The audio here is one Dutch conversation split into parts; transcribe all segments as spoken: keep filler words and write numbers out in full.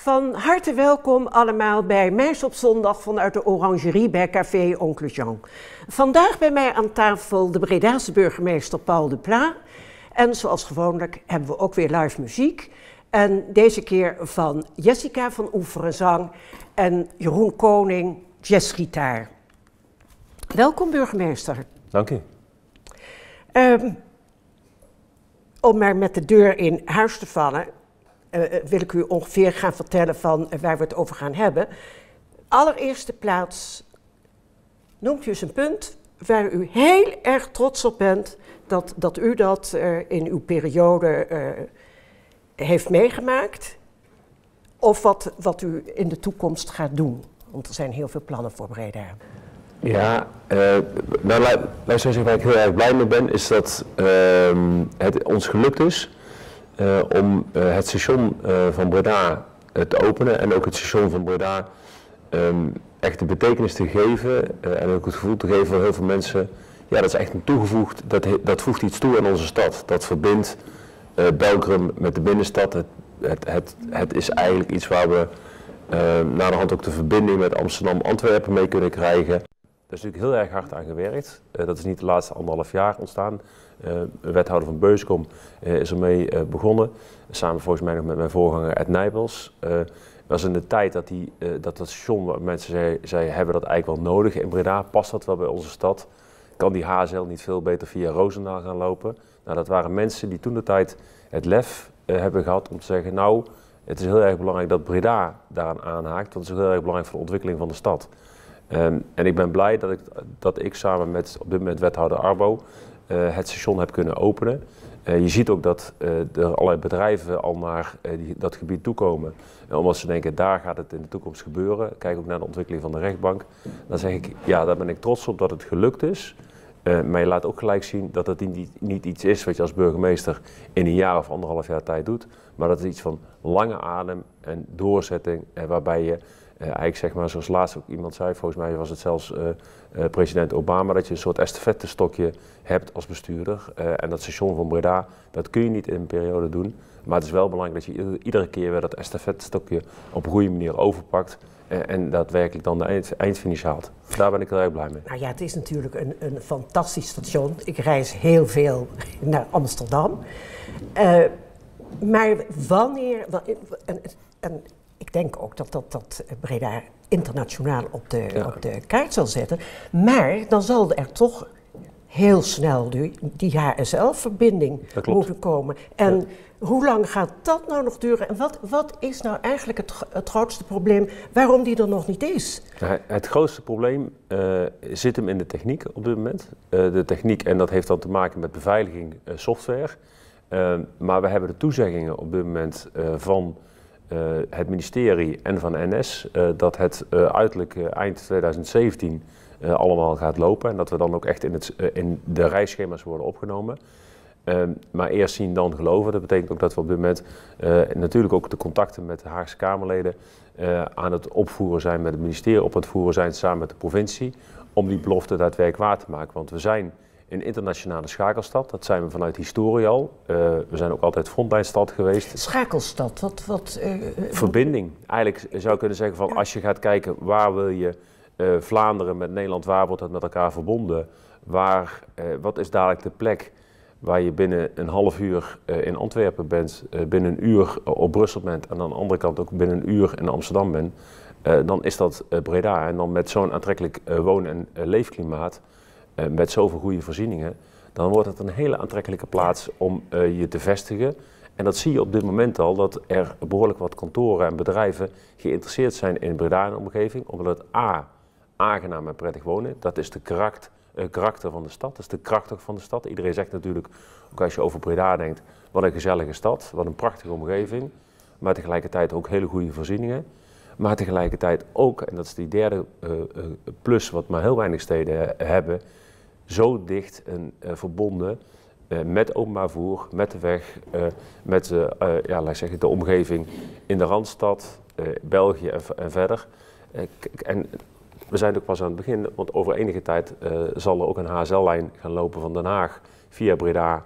Van harte welkom allemaal bij Meis op Zondag vanuit de Orangerie bij Café Oncle Jean. Vandaag bij mij aan tafel de Bredaanse burgemeester Paul de Pla. En zoals gewoonlijk hebben we ook weer live muziek. En deze keer van Jessica van Oeveren zang en Jeroen Koning jazzgitaar. Welkom burgemeester. Dank u. Um, om maar met de deur in huis te vallen, uh, wil ik u ongeveer gaan vertellen van uh, waar we het over gaan hebben. Allereerste plaats, noemt u eens een punt waar u heel erg trots op bent dat, dat u dat uh, in uw periode uh, heeft meegemaakt. Of wat, wat u in de toekomst gaat doen. Want er zijn heel veel plannen voor Breda. Ja, uh, nou, laat, laat ik zeggen waar ik heel erg blij mee ben, is dat uh, het ons gelukt is uh, om uh, het station uh, van Breda uh, te openen en ook het station van Breda um, echt de betekenis te geven uh, en ook het gevoel te geven van heel veel mensen, ja, dat is echt een toegevoegd, dat, dat voegt iets toe aan onze stad. Dat verbindt uh, Belkrum met de binnenstad. Het, het, het, het is eigenlijk iets waar we uh, na de hand ook de verbinding met Amsterdam-Antwerpen mee kunnen krijgen. Daar is natuurlijk heel erg hard aan gewerkt. Uh, dat is niet de laatste anderhalf jaar ontstaan. Uh, wethouder van Beuskom uh, is ermee uh, begonnen. Samen volgens mij nog met mijn voorganger Ed Nijpels. Uh, het was in de tijd dat, die, uh, dat dat station, waar mensen zeiden, zei, hebben dat eigenlijk wel nodig in Breda. Past dat wel bij onze stad? Kan die H Z L niet veel beter via Roosendaal gaan lopen? Nou, dat waren mensen die toen de tijd het lef uh, hebben gehad om te zeggen, nou, het is heel erg belangrijk dat Breda daaraan aanhaakt. Want het is heel erg belangrijk voor de ontwikkeling van de stad. Um, en ik ben blij dat ik, dat ik samen met op dit moment wethouder Arbo uh, het station heb kunnen openen. Uh, je ziet ook dat uh, er allerlei bedrijven al naar uh, die, dat gebied toekomen. Uh, omdat ze denken, daar gaat het in de toekomst gebeuren. Kijk ook naar de ontwikkeling van de rechtbank. Dan zeg ik, ja, daar ben ik trots op dat het gelukt is. Uh, maar je laat ook gelijk zien dat het niet, niet iets is wat je als burgemeester in een jaar of anderhalf jaar tijd doet. Maar dat het iets van lange adem en doorzetting, uh, waarbij je Uh, eigenlijk zeg maar, zoals laatst ook iemand zei, volgens mij was het zelfs uh, uh, president Obama, dat je een soort estafettestokje hebt als bestuurder. Uh, en dat station van Breda, dat kun je niet in een periode doen. Maar het is wel belangrijk dat je ieder, iedere keer weer dat estafettestokje op een goede manier overpakt. Uh, en daadwerkelijk dan de eind, eindfinish haalt. Daar ben ik heel erg blij mee. Nou ja, het is natuurlijk een, een fantastisch station. Ik reis heel veel naar Amsterdam. Uh, maar wanneer... En, en, Ik denk ook dat, dat, dat Breda internationaal op de, ja. op de kaart zal zetten. Maar dan zal er toch heel snel die, die H S L-verbinding moeten komen. En ja. hoe lang gaat dat nou nog duren? En wat, wat is nou eigenlijk het, het grootste probleem waarom die er nog niet is? Ja, het grootste probleem uh, zit hem in de techniek op dit moment. Uh, de techniek, en dat heeft dan te maken met beveiliging uh, software. Uh, maar we hebben de toezeggingen op dit moment uh, van... Uh, het ministerie en van N S, uh, dat het uh, uiterlijk uh, eind tweeduizend zeventien uh, allemaal gaat lopen en dat we dan ook echt in, het, uh, in de reisschema's worden opgenomen. Uh, maar eerst zien dan geloven, dat betekent ook dat we op dit moment uh, natuurlijk ook de contacten met de Haagse Kamerleden uh, aan het opvoeren zijn met het ministerie, op het voeren zijn samen met de provincie, om die belofte daadwerkelijk waar te maken. Want we zijn een internationale schakelstad, dat zijn we vanuit historie al. Uh, we zijn ook altijd frontlijnstad geweest. Schakelstad, wat... wat uh, Verbinding. Eigenlijk zou je kunnen zeggen van als je gaat kijken waar wil je uh, Vlaanderen met Nederland, waar wordt dat met elkaar verbonden? Waar, uh, wat is dadelijk de plek waar je binnen een half uur uh, in Antwerpen bent, uh, binnen een uur op Brussel bent en aan de andere kant ook binnen een uur in Amsterdam bent. Uh, dan is dat uh, Breda. En dan met zo'n aantrekkelijk uh, woon- en uh, leefklimaat. Uh, met zoveel goede voorzieningen, dan wordt het een hele aantrekkelijke plaats om uh, je te vestigen. En dat zie je op dit moment al, dat er behoorlijk wat kantoren en bedrijven geïnteresseerd zijn in Breda en de omgeving, omdat het A, aangenaam en prettig wonen, dat is de karakter, uh, karakter van de stad, dat is de kracht ook van de stad. Iedereen zegt natuurlijk, ook als je over Breda denkt, wat een gezellige stad, wat een prachtige omgeving, maar tegelijkertijd ook hele goede voorzieningen. Maar tegelijkertijd ook, en dat is die derde uh, uh, plus wat maar heel weinig steden uh, hebben, zo dicht en uh, verbonden uh, met openbaar vervoer, met de weg, uh, met uh, uh, ja, laat ik zeggen, de omgeving in de Randstad, uh, België en, en verder. Uh, en we zijn ook pas aan het begin, want over enige tijd uh, zal er ook een H S L-lijn gaan lopen van Den Haag via Breda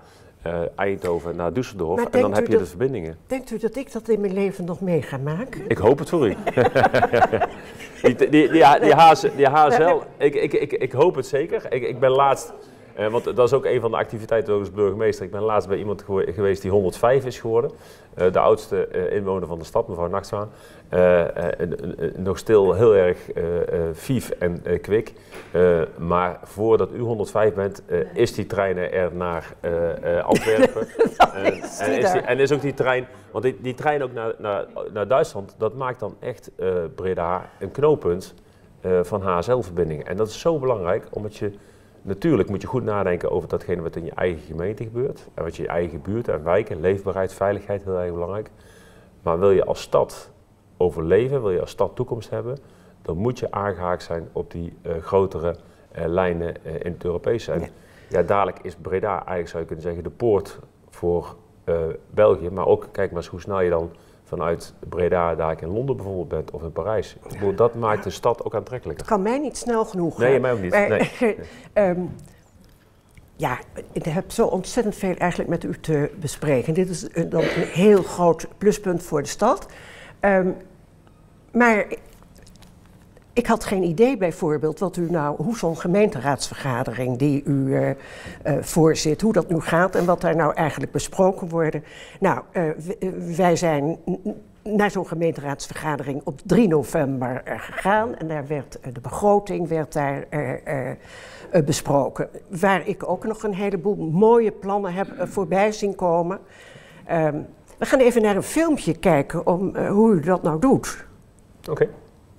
uh, Eindhoven naar Düsseldorf en dan heb je dat, de verbindingen. Denkt u dat ik dat in mijn leven nog mee ga maken? Ik hoop het voor u. die, die, die, die, die, H S L, ik, ik, ik, ik hoop het zeker. Ik, ik ben laatst, uh, want dat is ook een van de activiteiten als burgemeester. Ik ben laatst bij iemand geweest die honderdvijf is geworden. Uh, de oudste uh, inwoner van de stad, mevrouw Nachtswaan. Uh, uh, uh, uh, nog stil heel erg uh, uh, vief en uh, kwik. Uh, maar voordat u honderdvijf bent, uh, is die trein er naar uh, uh, Antwerpen. uh, is en, is die, en is ook die trein, want die, die trein ook naar, naar, naar Duitsland, dat maakt dan echt uh, Breda een knooppunt uh, van H S L-verbindingen. En dat is zo belangrijk, omdat je natuurlijk moet je goed nadenken over datgene wat in je eigen gemeente gebeurt. En wat je in je eigen buurt en wijken, leefbaarheid, veiligheid, heel erg belangrijk. Maar wil je als stad overleven, wil je als stad toekomst hebben, dan moet je aangehaakt zijn op die uh, grotere uh, lijnen uh, in het Europese. En ja. ja, dadelijk is Breda eigenlijk, zou je kunnen zeggen, de poort voor uh, België. Maar ook, kijk maar eens hoe snel je dan vanuit Breda daar in Londen bijvoorbeeld bent of in Parijs. Ja. Dat maakt de stad ook aantrekkelijker. Het kan mij niet snel genoeg. Nee, mij ook niet. Maar, nee. um, ja, ik heb zo ontzettend veel eigenlijk met u te bespreken. Dit is een, dan een heel groot pluspunt voor de stad. Um, maar ik had geen idee bijvoorbeeld wat u nou, hoe zo'n gemeenteraadsvergadering die u uh, uh, voorzit, hoe dat nu gaat en wat daar nou eigenlijk besproken wordt. Nou, uh, wij zijn naar zo'n gemeenteraadsvergadering op drie november uh, gegaan en daar werd uh, de begroting werd daar uh, uh, uh, besproken. Waar ik ook nog een heleboel mooie plannen heb uh, voorbij zien komen. Um, we gaan even naar een filmpje kijken om uh, hoe u dat nou doet. Oké. Okay.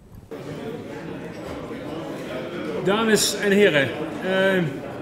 Dames en heren, uh,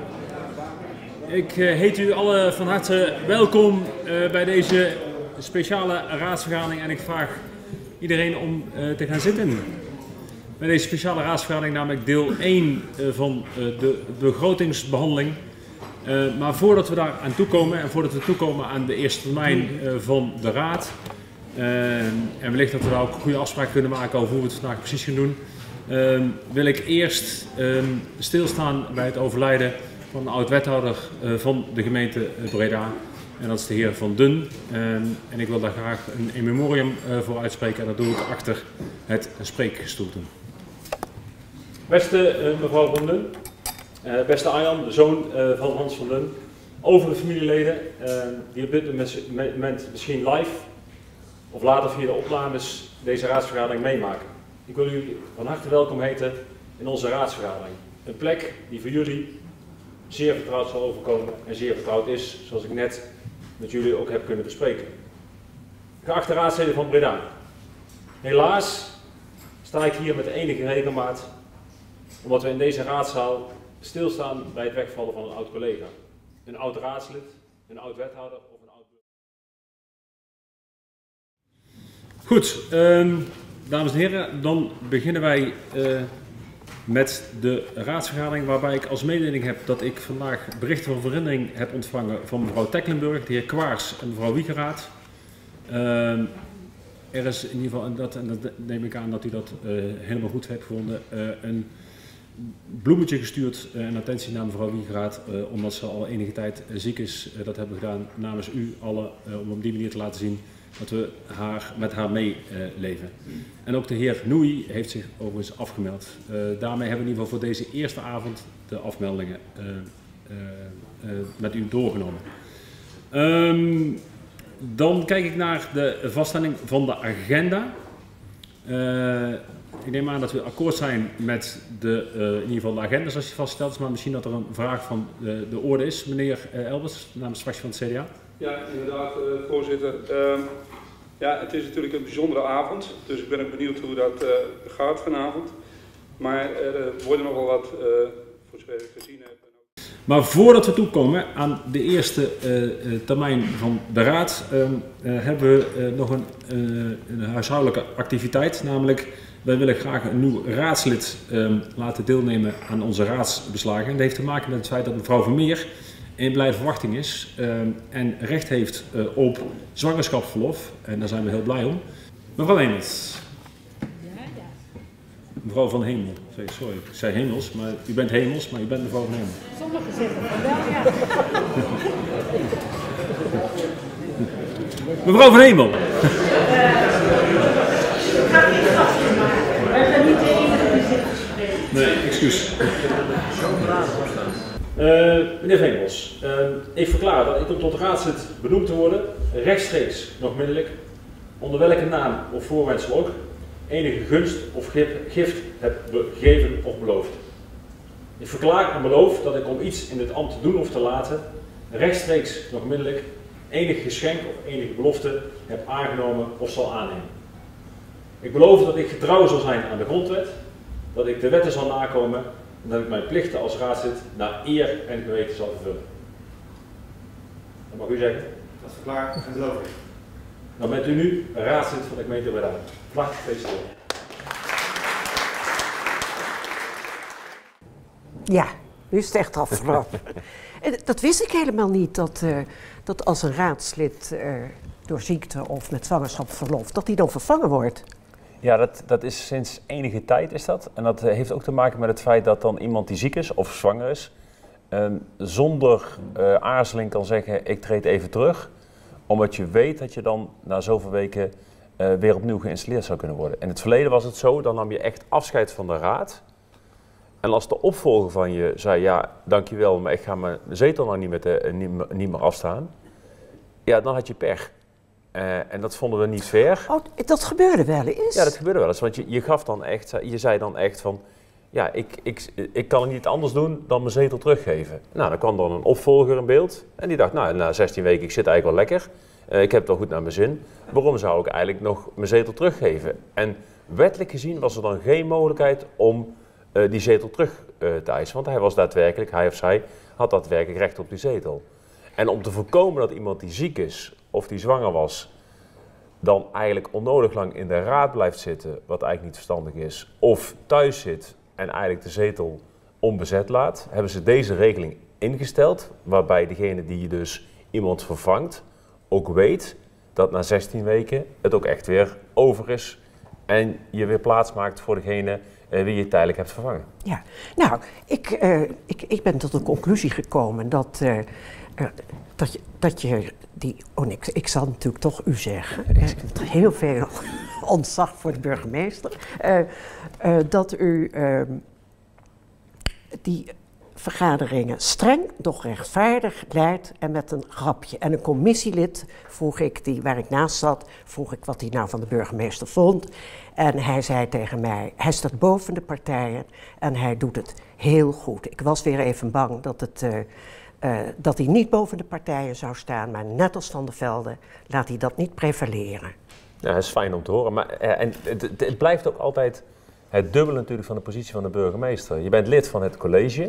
ik uh, heet u allen van harte welkom uh, bij deze speciale raadsvergadering en ik vraag iedereen om uh, te gaan zitten. Bij deze speciale raadsvergadering namelijk deel één uh, van uh, de begrotingsbehandeling. Uh, maar voordat we daar aan toekomen en voordat we toekomen aan de eerste termijn uh, van de raad uh, en wellicht dat we daar ook een goede afspraak kunnen maken over hoe we het vandaag precies gaan doen, uh, wil ik eerst uh, stilstaan bij het overlijden van een oud-wethouder uh, van de gemeente Breda. En dat is de heer Van Dun. Uh, en ik wil daar graag een in memoriam uh, voor uitspreken en dat doe ik achter het spreekgestoelte. Beste uh, mevrouw Van Dun. Uh, beste Arjan, de zoon uh, van Hans van Dun, overige familieleden uh, die op dit moment misschien live of later via de opnames deze raadsvergadering meemaken. Ik wil u van harte welkom heten in onze raadsvergadering. Een plek die voor jullie zeer vertrouwd zal overkomen en zeer vertrouwd is, zoals ik net met jullie ook heb kunnen bespreken. Geachte raadsleden van Breda, helaas sta ik hier met enige regelmaat, omdat we in deze raadzaal stilstaan bij het wegvallen van een oud collega. Een oud raadslid, een oud wethouder of een oud... Goed, um, dames en heren, dan beginnen wij uh, met de raadsvergadering waarbij ik als mededeling heb dat ik vandaag berichten van verhindering heb ontvangen van mevrouw Tecklenburg, de heer Kwaars en mevrouw Wiegeraad. Uh, er is in ieder geval, en dat, en dat neem ik aan dat u dat uh, helemaal goed heeft gevonden, uh, een bloemetje gestuurd uh, en attentie naar mevrouw Wiegeraad, uh, omdat ze al enige tijd uh, ziek is. Uh, dat hebben we gedaan namens u allen, uh, om op die manier te laten zien dat we haar, met haar meeleven. Uh, en ook de heer Noei heeft zich overigens afgemeld. Uh, daarmee hebben we in ieder geval voor deze eerste avond de afmeldingen uh, uh, uh, met u doorgenomen. Um, dan kijk ik naar de vaststelling van de agenda. Uh, Ik neem aan dat we akkoord zijn met de, uh, in ieder geval de agenda zoals die vastgesteld is, maar misschien dat er een vraag van de, de orde is. Meneer uh, Elbers, namens de fractie van het C D A. Ja, inderdaad, uh, voorzitter. Uh, ja, het is natuurlijk een bijzondere avond, dus ik ben ook benieuwd hoe dat uh, gaat vanavond. Maar er uh, worden nogal wat, uh, voor zover ik gezien heb. Maar voordat we toekomen aan de eerste uh, termijn van de raad, uh, uh, hebben we uh, nog een, uh, een huishoudelijke activiteit, namelijk wij willen graag een nieuw raadslid uh, laten deelnemen aan onze raadsbeslagen. En dat heeft te maken met het feit dat mevrouw Vermeer in blijde verwachting is uh, en recht heeft uh, op zwangerschapsverlof. En daar zijn we heel blij om. Mevrouw Hemels. Ja, ja. Mevrouw van Hemel. Sorry, ik zei Hemels, maar u bent Hemels, maar u bent mevrouw van Hemel. Sommigen zeggen van wel, ja. Mevrouw van Hemel. Nee, excuus. Uh, meneer Veenbos, uh, ik verklaar dat ik om tot raadslid benoemd te worden, rechtstreeks nog middelijk, onder welke naam of voorwendsel ook, enige gunst of gift heb gegeven of beloofd. Ik verklaar en beloof dat ik om iets in dit ambt te doen of te laten, rechtstreeks nog middelijk, enig geschenk of enige belofte heb aangenomen of zal aannemen. Ik beloof dat ik getrouw zal zijn aan de grondwet, dat ik de wetten zal nakomen en dat ik mijn plichten als raadslid naar eer en geweten zal vervullen. Dat mag u zeggen. Dat verklaar en beloof ik. Dan bent u nu raadslid van de gemeente Breda. Vlag gefeliciteerd. Ja, nu is het echt afgelopen. Dat wist ik helemaal niet, dat, uh, dat als een raadslid uh, door ziekte of met zwangerschapsverlof, dat die dan vervangen wordt. Ja, dat, dat is sinds enige tijd is dat. En dat heeft ook te maken met het feit dat dan iemand die ziek is of zwanger is, uh, zonder uh, aarzeling kan zeggen, ik treed even terug. Omdat je weet dat je dan na zoveel weken uh, weer opnieuw geïnstalleerd zou kunnen worden. In het verleden was het zo, dan nam je echt afscheid van de raad. En als de opvolger van je zei, ja, dankjewel, maar ik ga mijn zetel nou niet meer, te, niet, niet meer afstaan. Ja, dan had je pech. Uh, en dat vonden we niet fair. Oh, dat gebeurde wel eens? Ja, dat gebeurde wel eens. Want je, je gaf dan echt, je zei dan echt van, ja, ik, ik, ik kan niet anders doen dan mijn zetel teruggeven. Nou, dan kwam dan een opvolger in beeld. En die dacht, nou, na zestien weken, ik zit eigenlijk wel lekker. Uh, ik heb het wel goed naar mijn zin. Waarom zou ik eigenlijk nog mijn zetel teruggeven? En wettelijk gezien was er dan geen mogelijkheid om uh, die zetel terug uh, te eisen. Want hij was daadwerkelijk, hij of zij, had daadwerkelijk recht op die zetel. En om te voorkomen dat iemand die ziek is of die zwanger was, dan eigenlijk onnodig lang in de raad blijft zitten, wat eigenlijk niet verstandig is, of thuis zit en eigenlijk de zetel onbezet laat, hebben ze deze regeling ingesteld, waarbij degene die dus iemand vervangt, ook weet dat na zestien weken het ook echt weer over is en je weer plaats maakt voor degene uh, wie je tijdelijk hebt vervangen. Ja, nou, ik, uh, ik, ik ben tot de conclusie gekomen dat, uh, uh, dat, je, dat je die, oh nee, ik, ik zal natuurlijk toch u zeggen, uh, heel veel ontzag voor de burgemeester, uh, uh, dat u uh, die vergaderingen streng, doch rechtvaardig leidt en met een grapje. En een commissielid vroeg ik, die, waar ik naast zat, vroeg ik wat hij nou van de burgemeester vond. En hij zei tegen mij, hij staat boven de partijen en hij doet het heel goed. Ik was weer even bang dat, het, uh, uh, dat hij niet boven de partijen zou staan, maar net als Van der Velde laat hij dat niet prevaleren. Ja, dat is fijn om te horen. Maar, uh, en het, het, het blijft ook altijd het dubbele natuurlijk van de positie van de burgemeester. Je bent lid van het college.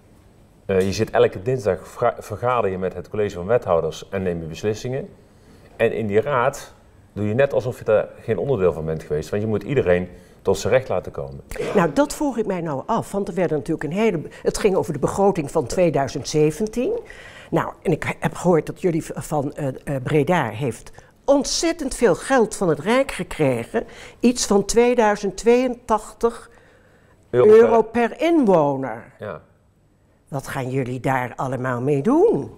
Uh, je zit elke dinsdag, vergader je met het college van wethouders en neem je beslissingen. En in die raad doe je net alsof je daar geen onderdeel van bent geweest. Want je moet iedereen tot zijn recht laten komen. Nou, dat vroeg ik mij nou af. Want er werden natuurlijk een hele... Het ging over de begroting van tweeduizend zeventien. Nou, en ik heb gehoord dat jullie van uh, uh, Breda heeft ontzettend veel geld van het Rijk gekregen. Iets van tweeduizend tweeëntachtig euro, euro per, per inwoner. Ja. Wat gaan jullie daar allemaal mee doen?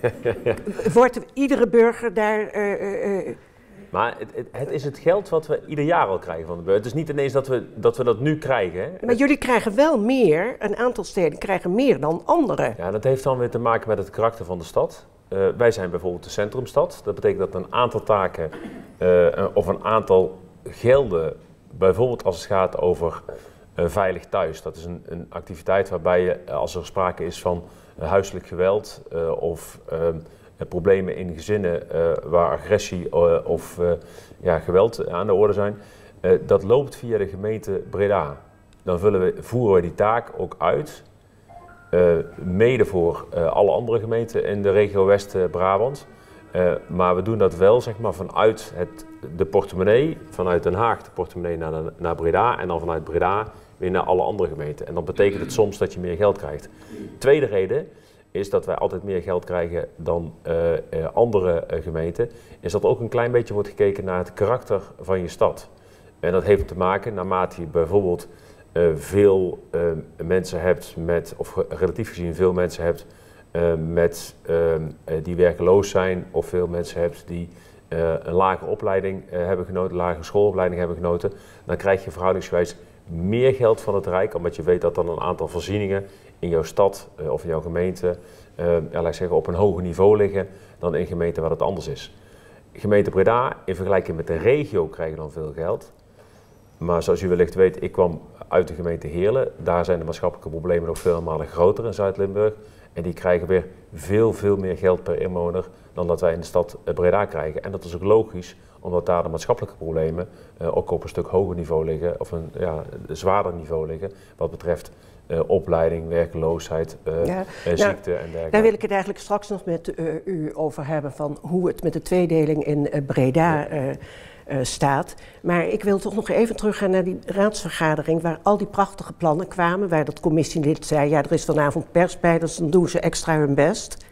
Wordt iedere burger daar... Uh, uh, uh... Maar het, het, het is het geld wat we ieder jaar al krijgen van de burger. Het is niet ineens dat we dat, we dat nu krijgen. Hè? Maar jullie krijgen wel meer, een aantal steden krijgen meer dan andere. Ja, dat heeft dan weer te maken met het karakter van de stad. Uh, wij zijn bijvoorbeeld de centrumstad. Dat betekent dat een aantal taken uh, of een aantal gelden, bijvoorbeeld als het gaat over... Uh, veilig thuis, dat is een, een activiteit waarbij je, als er sprake is van uh, huiselijk geweld uh, of uh, problemen in gezinnen uh, waar agressie uh, of uh, ja, geweld aan de orde zijn, uh, dat loopt via de gemeente Breda. Dan vullen we, voeren we die taak ook uit, uh, mede voor uh, alle andere gemeenten in de regio West-Brabant. Uh, maar we doen dat wel zeg maar, vanuit het, de portemonnee, vanuit Den Haag de portemonnee naar, naar Breda en dan vanuit Breda weer naar alle andere gemeenten. En dan betekent het soms dat je meer geld krijgt. Tweede reden is dat wij altijd meer geld krijgen dan uh, uh, andere uh, gemeenten, is dat ook een klein beetje wordt gekeken naar het karakter van je stad. En dat heeft te maken naarmate je bijvoorbeeld uh, veel uh, mensen hebt met, of relatief gezien veel mensen hebt uh, met, uh, die werkeloos zijn of veel mensen hebt die uh, een lage opleiding uh, hebben genoten, een lage schoolopleiding hebben genoten, dan krijg je verhoudingsgewijs meer geld van het Rijk, omdat je weet dat dan een aantal voorzieningen in jouw stad uh, of in jouw gemeente uh, ja, laat ik zeggen, op een hoger niveau liggen dan in gemeenten waar het anders is. Gemeente Breda, in vergelijking met de regio, krijgen dan veel geld. Maar zoals u wellicht weet, ik kwam uit de gemeente Heerlen. Daar zijn de maatschappelijke problemen nog vele malen groter in Zuid-Limburg. En die krijgen weer veel, veel meer geld per inwoner dan dat wij in de stad Breda krijgen. En dat is ook logisch, omdat daar de maatschappelijke problemen uh, ook op een stuk hoger niveau liggen, of een ja, zwaarder niveau liggen, wat betreft uh, opleiding, werkloosheid, uh, ja, uh, nou, ziekte en dergelijke. Daar wil ik het eigenlijk straks nog met uh, u over hebben, van hoe het met de tweedeling in uh, Breda ja. uh, uh, staat. Maar ik wil toch nog even teruggaan naar die raadsvergadering, waar al die prachtige plannen kwamen, waar dat commissielid zei, ja, er is vanavond pers bij, dus dan doen ze extra hun best.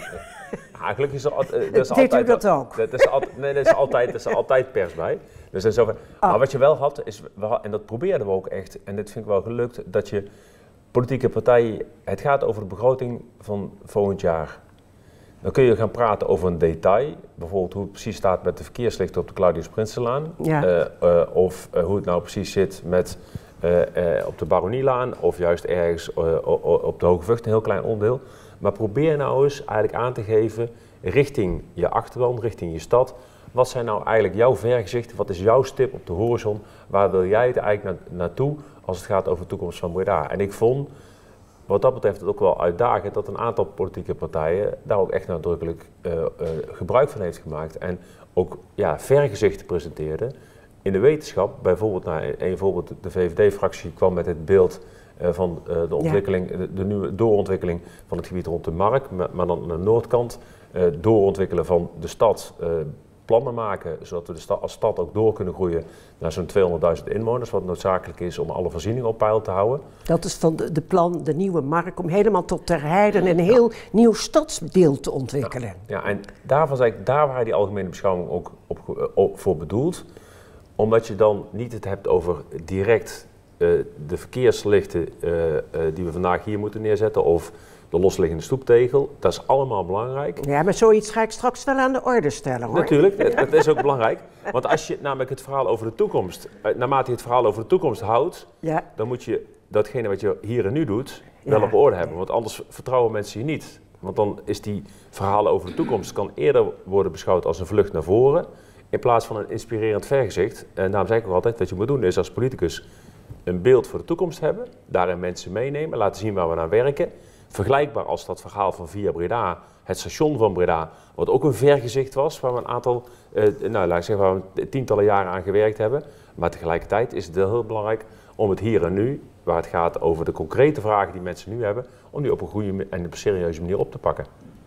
Ja, gelukkig is er, uh, er is Deed altijd, u dat ook? Er is, al, nee, er is, altijd, er is altijd pers bij. Dus er is over, oh. Maar wat je wel had, is, en dat probeerden we ook echt, en dit vind ik wel gelukt, dat je politieke partijen, het gaat over de begroting van volgend jaar. Dan kun je gaan praten over een detail, bijvoorbeeld hoe het precies staat met de verkeerslichten op de Claudius Prinsenlaan. Ja. Uh, uh, of uh, hoe het nou precies zit met, uh, uh, op de Baronielaan, of juist ergens uh, op de Hoge Vught, een heel klein onderdeel. Maar probeer nou eens eigenlijk aan te geven richting je achterban, richting je stad. Wat zijn nou eigenlijk jouw vergezichten? Wat is jouw stip op de horizon? Waar wil jij het eigenlijk na, naartoe als het gaat over de toekomst van Breda? En ik vond, wat dat betreft, het ook wel uitdagend dat een aantal politieke partijen daar ook echt nadrukkelijk uh, uh, gebruik van heeft gemaakt. En ook ja, vergezichten presenteerden in de wetenschap. Bijvoorbeeld, nou, een voorbeeld, de V V D-fractie kwam met het beeld Uh, van uh, de ontwikkeling, ja. de, de nieuwe doorontwikkeling van het gebied rond de Mark, maar, maar dan aan de noordkant, uh, doorontwikkelen van de stad, uh, plannen maken, zodat we de stad, als stad ook door kunnen groeien naar zo'n tweehonderdduizend inwoners, wat noodzakelijk is om alle voorzieningen op peil te houden. Dat is van de, de plan, de nieuwe Mark, om helemaal tot Ter Heide een heel ja. nieuw stadsdeel te ontwikkelen. Ja, ja en daarvan zei ik, daar waren die algemene beschouwingen ook op, op, voor bedoeld, omdat je dan niet het hebt over direct Uh, de verkeerslichten uh, uh, die we vandaag hier moeten neerzetten of de losliggende stoeptegel, dat is allemaal belangrijk. Ja, maar zoiets ga ik straks wel aan de orde stellen, hoor. Natuurlijk, dat, dat is ook belangrijk. Want als je namelijk het verhaal over de toekomst, uh, naarmate je het verhaal over de toekomst houdt, ja. dan moet je datgene wat je hier en nu doet wel ja. op orde hebben. Want anders vertrouwen mensen je niet. Want dan is die verhalen over de toekomst kan eerder worden beschouwd als een vlucht naar voren, in plaats van een inspirerend vergezicht. En daarom zeg ik ook altijd, wat je moet doen is als politicus een beeld voor de toekomst hebben, daarin mensen meenemen, laten zien waar we naar werken. Vergelijkbaar als dat verhaal van Via Breda, het station van Breda, wat ook een vergezicht was, waar we een aantal, eh, nou laat ik zeggen, waar we tientallen jaren aan gewerkt hebben. Maar tegelijkertijd is het heel belangrijk om het hier en nu, waar het gaat over de concrete vragen die mensen nu hebben, om die op een goede en een serieuze manier op te pakken.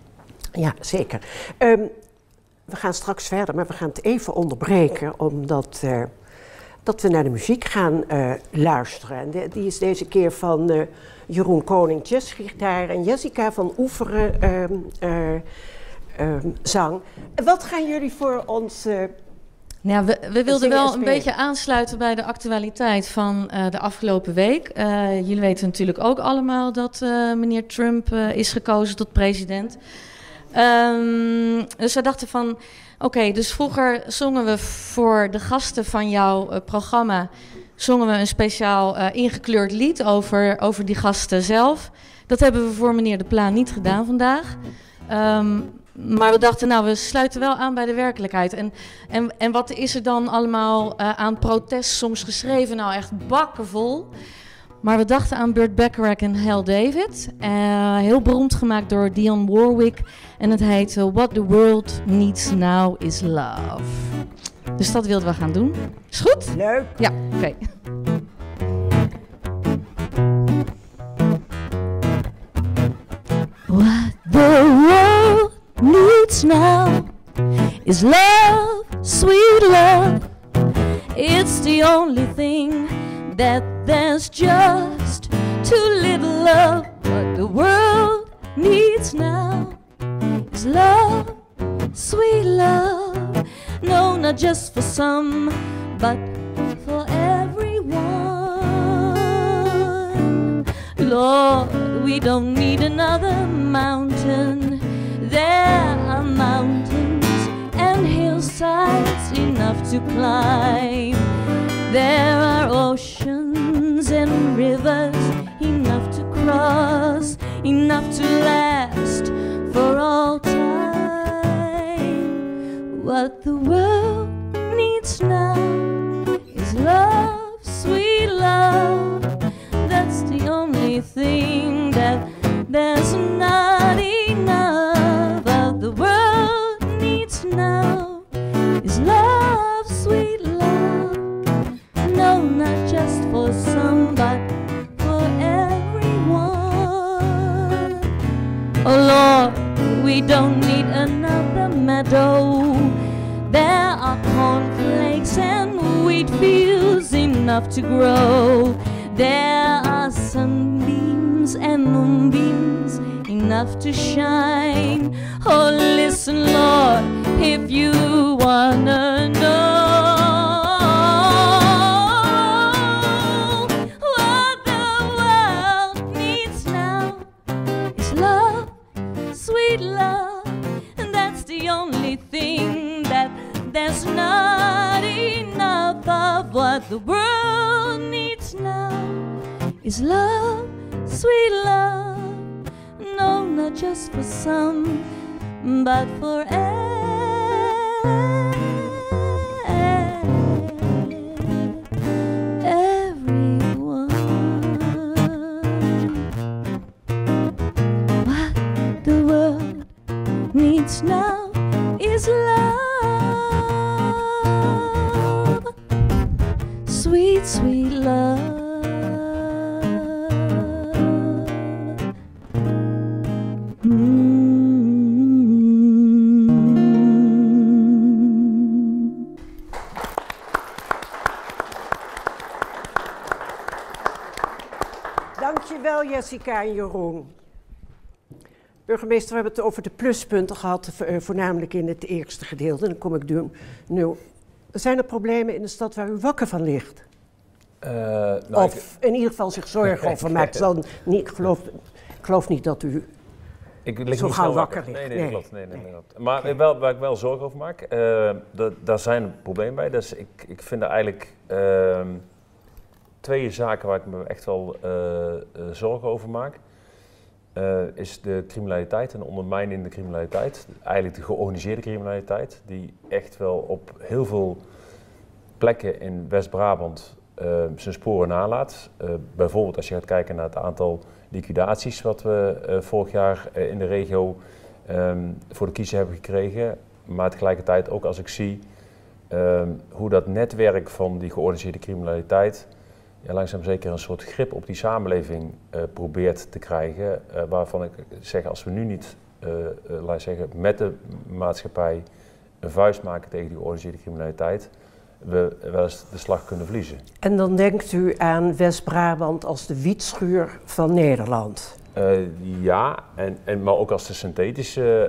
Ja, zeker. Um, we gaan straks verder, maar we gaan het even onderbreken, omdat Uh, dat we naar de muziek gaan uh, luisteren. En de, die is deze keer van uh, Jeroen Koning, jazzgitaar, en Jessica van Oeveren, uh, uh, uh, zang. Wat gaan jullie voor ons uh, Nou, we, we wilden wel een beetje aansluiten bij de actualiteit van uh, de afgelopen week. Uh, jullie weten natuurlijk ook allemaal dat uh, meneer Trump uh, is gekozen tot president. Um, dus we dachten van, oké, okay, dus vroeger zongen we voor de gasten van jouw uh, programma, zongen we een speciaal uh, ingekleurd lied over, over die gasten zelf. Dat hebben we voor meneer De Pla niet gedaan vandaag. Um, maar we dachten, nou, we sluiten wel aan bij de werkelijkheid. En, en, en wat is er dan allemaal uh, aan protestsongs geschreven? Nou, echt bakkenvol. Maar we dachten aan Burt Bacharach en Hal David. Uh, heel beroemd gemaakt door Dionne Warwick. En het heet uh, What the World Needs Now is Love. Dus dat wilden we gaan doen. Is goed? Leuk. Ja, oké. Okay. What the world needs now is love, sweet love. It's the only thing that there's just too little of. What the world needs now is love, sweet love. No, not just for some, but for everyone. Lord, we don't need another mountain. There are mountains and hillsides enough to climb. There are oceans and rivers enough to cross, enough to last for all time. What the world needs now is love, sweet love. That's the only thing that there's not enough of. The world needs now is love, sweet love. No, not just for some, but for everyone. Oh Lord, we don't need another meadow. There are cornflakes and wheat fields enough to grow. There are sunbeams and moonbeams enough to shine. Oh, listen, Lord, if you wanna know what the world needs now is love, sweet love, and that's the only thing that there's not enough of. What the world needs now is love, sweet love. No, not just for some, but for everyone. What the world needs now is love, sweet, sweet love. Dankjewel Jessica en Jeroen. Burgemeester, we hebben het over de pluspunten gehad, voornamelijk in het eerste gedeelte. Dan kom ik nu, nu. Zijn er problemen in de stad waar u wakker van ligt? Uh, nou, of ik, in ieder geval zich zorgen over maakt. Niet, ik, geloof, ik geloof niet dat u ik lig zo niet gauw wakker. wakker ligt. Nee, nee, nee, klopt. Nee, nee, nee, klopt. Maar okay. wel, waar ik wel zorgen over maak, uh, dat, daar zijn problemen bij. Dus ik, ik vind er eigenlijk uh, twee zaken waar ik me echt wel uh, uh, zorgen over maak. Uh, is de criminaliteit en de ondermijning de criminaliteit. Eigenlijk de georganiseerde criminaliteit, die echt wel op heel veel plekken in West-Brabant uh, zijn sporen nalaat. Uh, bijvoorbeeld als je gaat kijken naar het aantal liquidaties wat we uh, vorig jaar uh, in de regio um, voor de kiezer hebben gekregen. Maar tegelijkertijd ook als ik zie um, hoe dat netwerk van die georganiseerde criminaliteit ja, langzaam zeker een soort grip op die samenleving uh, probeert te krijgen. Uh, waarvan ik zeg, als we nu niet uh, uh, laat zeggen, met de maatschappij een vuist maken tegen die georganiseerde criminaliteit, we wel eens de slag kunnen verliezen. En dan denkt u aan West-Brabant als de wietschuur van Nederland? Uh, ja, en, en, maar ook als de synthetische,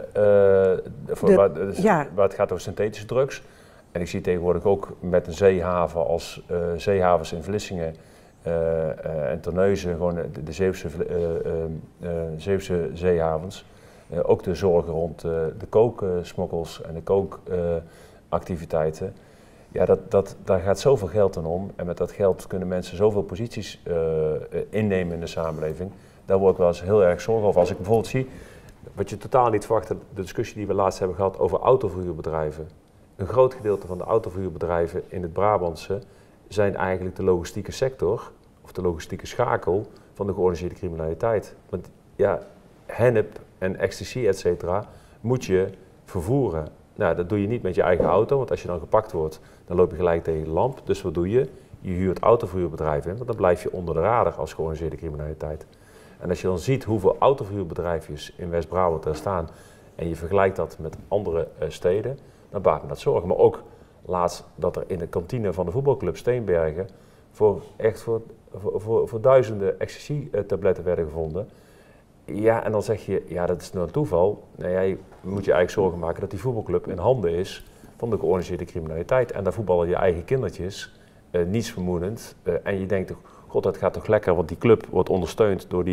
uh, voor, de, waar, dus, ja. waar het gaat over synthetische drugs. En ik zie tegenwoordig ook met een zeehaven als uh, zeehavens in Vlissingen uh, uh, en Terneuzen, gewoon de, de Zeeuwse, uh, uh, uh, Zeeuwse zeehavens, uh, ook de zorgen rond uh, de kooksmokkels en de kookactiviteiten. Uh, ja, dat, dat, daar gaat zoveel geld aan om en met dat geld kunnen mensen zoveel posities uh, innemen in de samenleving. Daar word ik wel eens heel erg zorgen over. Als ik bijvoorbeeld zie, wat je totaal niet verwacht, de discussie die we laatst hebben gehad over autoverhuurbedrijven. Een groot gedeelte van de autoverhuurbedrijven in het Brabantse zijn eigenlijk de logistieke sector, of de logistieke schakel van de georganiseerde criminaliteit. Want ja, hennep en ecstasy, et cetera, moet je vervoeren. Nou, dat doe je niet met je eigen auto, want als je dan gepakt wordt, dan loop je gelijk tegen de lamp. Dus wat doe je? Je huurt autoverhuurbedrijven in, want dan blijf je onder de radar als georganiseerde criminaliteit. En als je dan ziet hoeveel autoverhuurbedrijfjes in West-Brabant er staan en je vergelijkt dat met andere uh, steden, dan baart me dat zorgen. Maar ook laatst dat er in de kantine van de voetbalclub Steenbergen voor, echt voor, voor, voor, voor duizenden ecstasy-tabletten werden gevonden. Ja, en dan zeg je, ja, dat is nou een toeval. Nou, jij moet je eigenlijk zorgen maken dat die voetbalclub in handen is van de georganiseerde criminaliteit. En daar voetballen je eigen kindertjes, uh, niets vermoedend. Uh, en je denkt toch, god, dat gaat toch lekker, want die club wordt ondersteund door die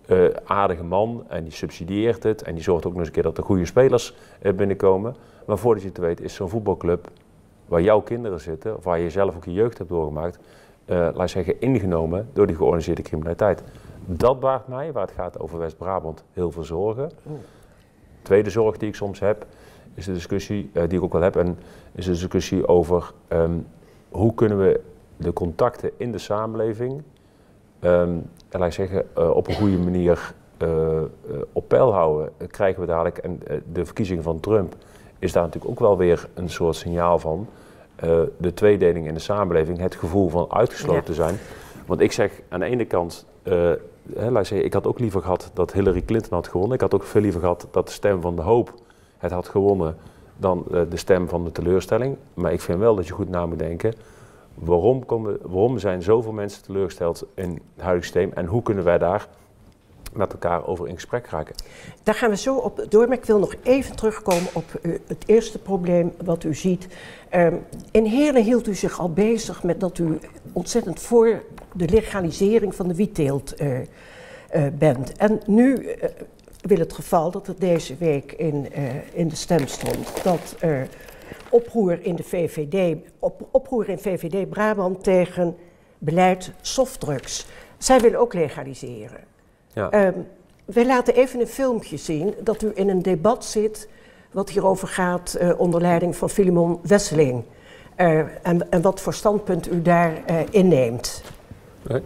uh, aardige man en die subsidieert het en die zorgt ook nog eens een keer dat er goede spelers uh, binnenkomen. Maar voordat je het weet is zo'n voetbalclub waar jouw kinderen zitten, of waar je zelf ook je jeugd hebt doorgemaakt, uh, laat ik zeggen, ingenomen door die georganiseerde criminaliteit. Dat baart mij, waar het gaat over West-Brabant, heel veel zorgen. Tweede zorg die ik soms heb, is de discussie, uh, die ik ook wel heb, en is de discussie over um, hoe kunnen we de contacten in de samenleving, um, en laat ik zeggen, uh, op een goede manier uh, uh, op peil houden. Uh, krijgen we dadelijk, en uh, de verkiezing van Trump is daar natuurlijk ook wel weer een soort signaal van. Uh, de tweedeling in de samenleving, het gevoel van uitgesloten te zijn. Want ik zeg aan de ene kant, uh, hè, laat ik zeggen, ik had ook liever gehad dat Hillary Clinton had gewonnen. Ik had ook veel liever gehad dat de stem van de hoop het had gewonnen dan uh, de stem van de teleurstelling. Maar ik vind wel dat je goed na moet denken, waarom, komen, waarom zijn zoveel mensen teleurgesteld in het huidige systeem en hoe kunnen wij daar met elkaar over in gesprek raken? Daar gaan we zo op door, maar ik wil nog even terugkomen op uh, het eerste probleem wat u ziet. Um, in Heerlen hield u zich al bezig met dat u ontzettend voor de legalisering van de wietteelt uh, uh, bent. En nu uh, wil het geval dat er deze week in, uh, in de stem stond dat uh, oproer in de V V D, op, oproer in V V D Brabant tegen beleid softdrugs. Zij willen ook legaliseren. Ja. Um, wij laten even een filmpje zien dat u in een debat zit wat hierover gaat uh, onder leiding van Filemon Wesseling. Uh, en, en wat voor standpunt u daar uh, inneemt. Nee.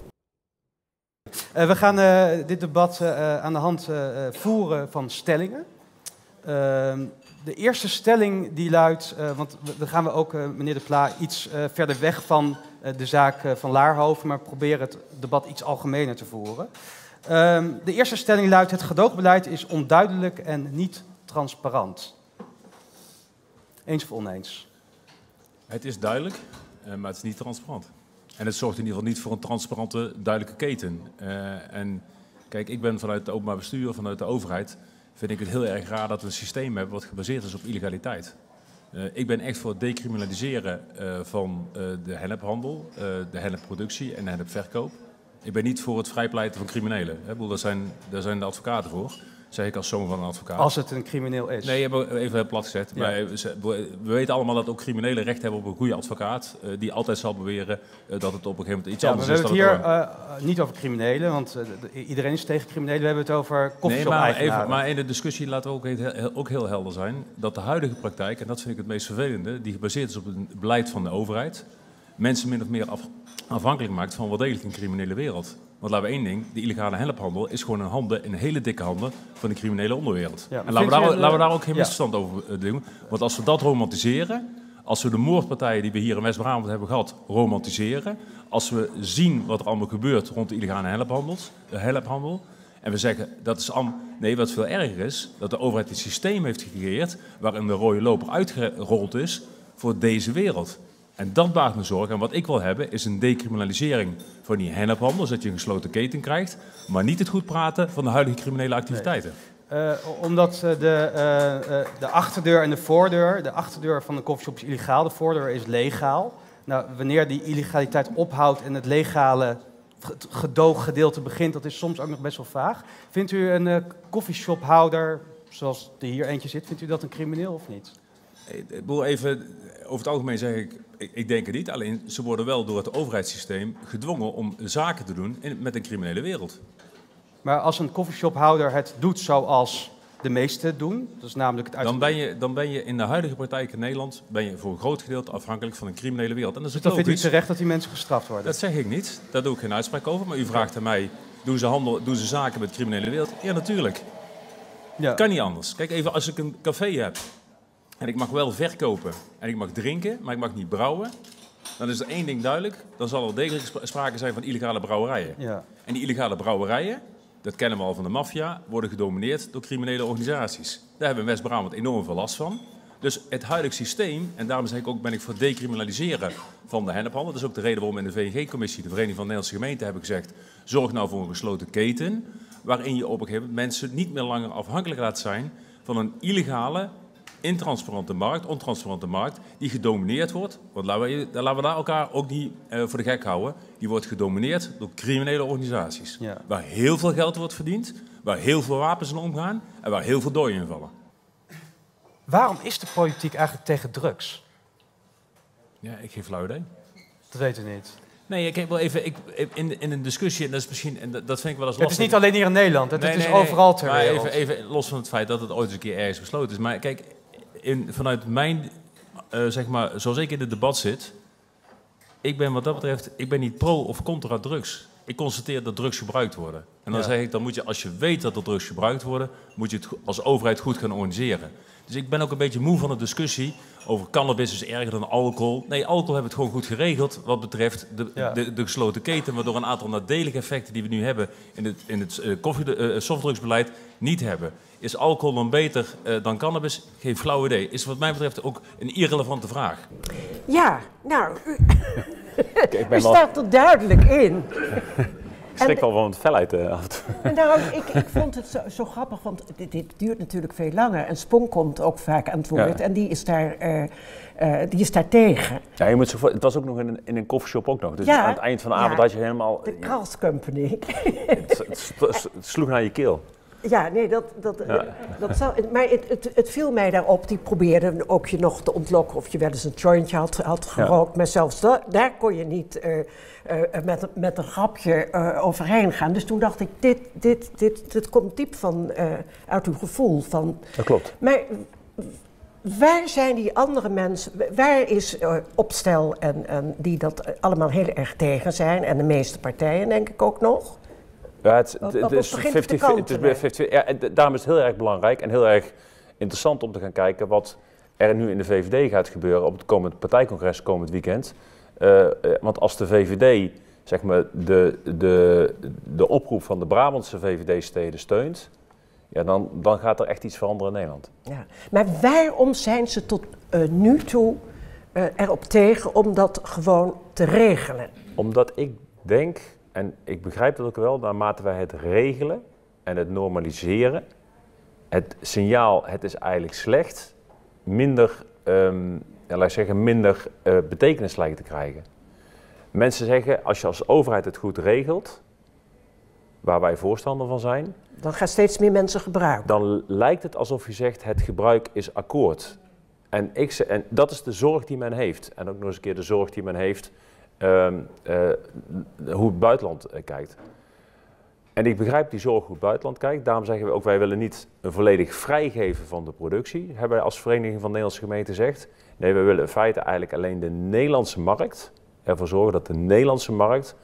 Uh, we gaan uh, dit debat uh, aan de hand uh, voeren van stellingen. Uh, de eerste stelling die luidt, uh, want dan gaan we ook, uh, meneer De Pla, iets uh, verder weg van uh, de zaak uh, van Laarhoven, maar proberen het debat iets algemener te voeren. Uh, de eerste stelling luidt, het gedoogbeleid is onduidelijk en niet transparant. Eens of oneens? Het is duidelijk, uh, maar het is niet transparant. En het zorgt in ieder geval niet voor een transparante, duidelijke keten. Uh, en kijk, ik ben vanuit het openbaar bestuur, vanuit de overheid, vind ik het heel erg raar dat we een systeem hebben wat gebaseerd is op illegaliteit. Uh, ik ben echt voor het decriminaliseren uh, van uh, de hennephandel, uh, de hennepproductie en de hennepverkoop. Ik ben niet voor het vrijpleiten van criminelen. Hè? Daar zijn, daar zijn de advocaten voor. Zeg ik als zoon van een advocaat. Als het een crimineel is. Nee, even plat gezet. Ja. Maar we weten allemaal dat ook criminelen recht hebben op een goede advocaat. Uh, die altijd zal beweren uh, dat het op een gegeven moment iets ja, anders is. We hebben het hier uh, niet over criminelen, want uh, de, iedereen is tegen criminelen. We hebben het over koffieshop-eigenaren. Nee, maar, maar in de discussie laten we ook heel, ook heel helder zijn dat de huidige praktijk, en dat vind ik het meest vervelende, die gebaseerd is op het beleid van de overheid, mensen min of meer af, afhankelijk maakt van wel degelijk een criminele wereld. Want laten we één ding, de illegale hennephandel is gewoon een handen, een hele dikke handen van de criminele onderwereld. Ja, en laten we, daar, een, laten we daar ook geen ja. misverstand over doen. Want als we dat romantiseren, als we de moordpartijen die we hier in West-Brabant hebben gehad romantiseren, als we zien wat er allemaal gebeurt rond de illegale hennephandel, de hennephandel, en we zeggen dat is allemaal, nee, wat veel erger is, dat de overheid een systeem heeft gecreëerd waarin de rode loper uitgerold is voor deze wereld. En dat baart me zorgen. En wat ik wil hebben is een decriminalisering van die hennephandel, zodat je een gesloten keten krijgt, maar niet het goed praten van de huidige criminele activiteiten. Nee. Uh, omdat de, uh, uh, de achterdeur en de voordeur, de achterdeur van de coffeeshop is illegaal, de voordeur is legaal. Nou, wanneer die illegaliteit ophoudt en het legale gedooggedeelte begint, dat is soms ook nog best wel vaag. Vindt u een uh, coffeeshophouder, zoals er hier eentje zit, vindt u dat een crimineel of niet? Ik wil even, over het algemeen zeg ik, ik, ik denk het niet. Alleen ze worden wel door het overheidssysteem gedwongen om zaken te doen in, met een criminele wereld. Maar als een coffeeshophouder het doet zoals de meesten doen, dat is namelijk het uit... dan, ben je, dan ben je in de huidige praktijk in Nederland ben je voor een groot gedeelte afhankelijk van een criminele wereld. En dat is dus dan vindt u het terecht dat die mensen gestraft worden? Dat zeg ik niet. Daar doe ik geen uitspraak over. Maar u vraagt aan mij, doen ze, handel, doen ze zaken met de criminele wereld? Ja, natuurlijk. Ja. Kan niet anders. Kijk even, als ik een café heb en ik mag wel verkopen en ik mag drinken, maar ik mag niet brouwen, dan is er één ding duidelijk. Dan zal er degelijk sprake zijn van illegale brouwerijen. Ja. En die illegale brouwerijen, dat kennen we al van de maffia, worden gedomineerd door criminele organisaties. Daar hebben we in West-Brabant enorm veel last van. Dus het huidige systeem, en daarom zeg ik ook, ben ik voor decriminaliseren van de hennephandel. Dat is ook de reden waarom in de V N G-commissie, de Vereniging van Nederlandse Gemeenten, hebben gezegd, zorg nou voor een gesloten keten, waarin je op een gegeven moment mensen niet meer langer afhankelijk laat zijn van een illegale intransparante markt, ontransparante markt, die gedomineerd wordt, want laten we, laten we daar elkaar ook niet uh, voor de gek houden, die wordt gedomineerd door criminele organisaties. Ja. Waar heel veel geld wordt verdiend, waar heel veel wapens in omgaan en waar heel veel doden in vallen. Waarom is de politiek eigenlijk tegen drugs? Ja, ik geef flauw idee. Dat weet u niet. Nee, ik heb wel even ik, in, in een discussie, en dat is misschien, en dat, dat vind ik wel eens lastig. Het is niet alleen hier in Nederland, het, nee, het is nee, overal ter nee, wereld. Maar even, even los van het feit dat het ooit eens een keer ergens besloten is. Maar kijk, in, vanuit mijn, uh, zeg maar, zoals ik in het debat zit, ik ben wat dat betreft, ik ben niet pro of contra drugs. Ik constateer dat drugs gebruikt worden. En dan ja. zeg ik, dan moet je, als je weet dat er drugs gebruikt worden, moet je het als overheid goed gaan organiseren. Dus ik ben ook een beetje moe van de discussie over cannabis is erger dan alcohol. Nee, alcohol hebben we het gewoon goed geregeld wat betreft de, ja. de, de gesloten keten, waardoor een aantal nadelige effecten die we nu hebben in het, in het uh, koffie, uh, softdrugsbeleid niet hebben. Is alcohol dan beter uh, dan cannabis? Geen flauw idee. Is wat mij betreft ook een irrelevante vraag. Ja, nou, u, ik ben u staat er duidelijk in. Ik schrik wel van het felheid uh, af. Nou, ik, ik vond het zo, zo grappig, want dit, dit duurt natuurlijk veel langer. En Spong komt ook vaak aan het woord ja. en die is daar, uh, uh, die is daar tegen. Ja, je moet zo, het was ook nog in een, in een koffieshop ook nog. Dus ja, aan het eind van de avond ja, had je helemaal... De Carl's Company. Het, het, het, het sloeg naar je keel. Ja, nee, dat, dat, ja. dat zou... Maar het, het, het viel mij daarop, die probeerden ook je nog te ontlokken of je wel eens een jointje had, had gerookt. Ja. Maar zelfs da, daar kon je niet uh, uh, met, met een grapje uh, overheen gaan. Dus toen dacht ik, dit, dit, dit, dit komt diep van, uh, uit uw gevoel. Van, dat klopt. Maar waar zijn die andere mensen, waar is uh, Opstel en, en die dat allemaal heel erg tegen zijn? En de meeste partijen denk ik ook nog. Ja, het, het, het is vijftig vijftig. Ja, daarom is het heel erg belangrijk en heel erg interessant om te gaan kijken wat er nu in de V V D gaat gebeuren op het komend partijcongres komend weekend. Uh, want als de V V D zeg maar, de, de, de oproep van de Brabantse V V D-steden steunt, ja, dan, dan gaat er echt iets veranderen in Nederland. Ja. Maar waarom zijn ze tot uh, nu toe uh, erop tegen om dat gewoon te regelen? Omdat ik denk... En ik begrijp dat ook wel, naarmate wij het regelen en het normaliseren, het signaal, het is eigenlijk slecht, minder, um, ja, laat ik zeggen, minder uh, betekenis lijkt te krijgen. Mensen zeggen, als je als overheid het goed regelt, waar wij voorstander van zijn, dan gaan steeds meer mensen gebruiken. Dan lijkt het alsof je zegt, het gebruik is akkoord. En, ik, en dat is de zorg die men heeft. En ook nog eens een keer de zorg die men heeft Um, uh, hoe het buitenland uh, kijkt. En ik begrijp die zorg hoe het buitenland kijkt. Daarom zeggen we ook, wij willen niet een volledig vrijgeven van de productie. Hebben wij als Vereniging van Nederlandse Gemeenten gezegd. Nee, we willen in feite eigenlijk alleen de Nederlandse markt ervoor zorgen dat de Nederlandse markt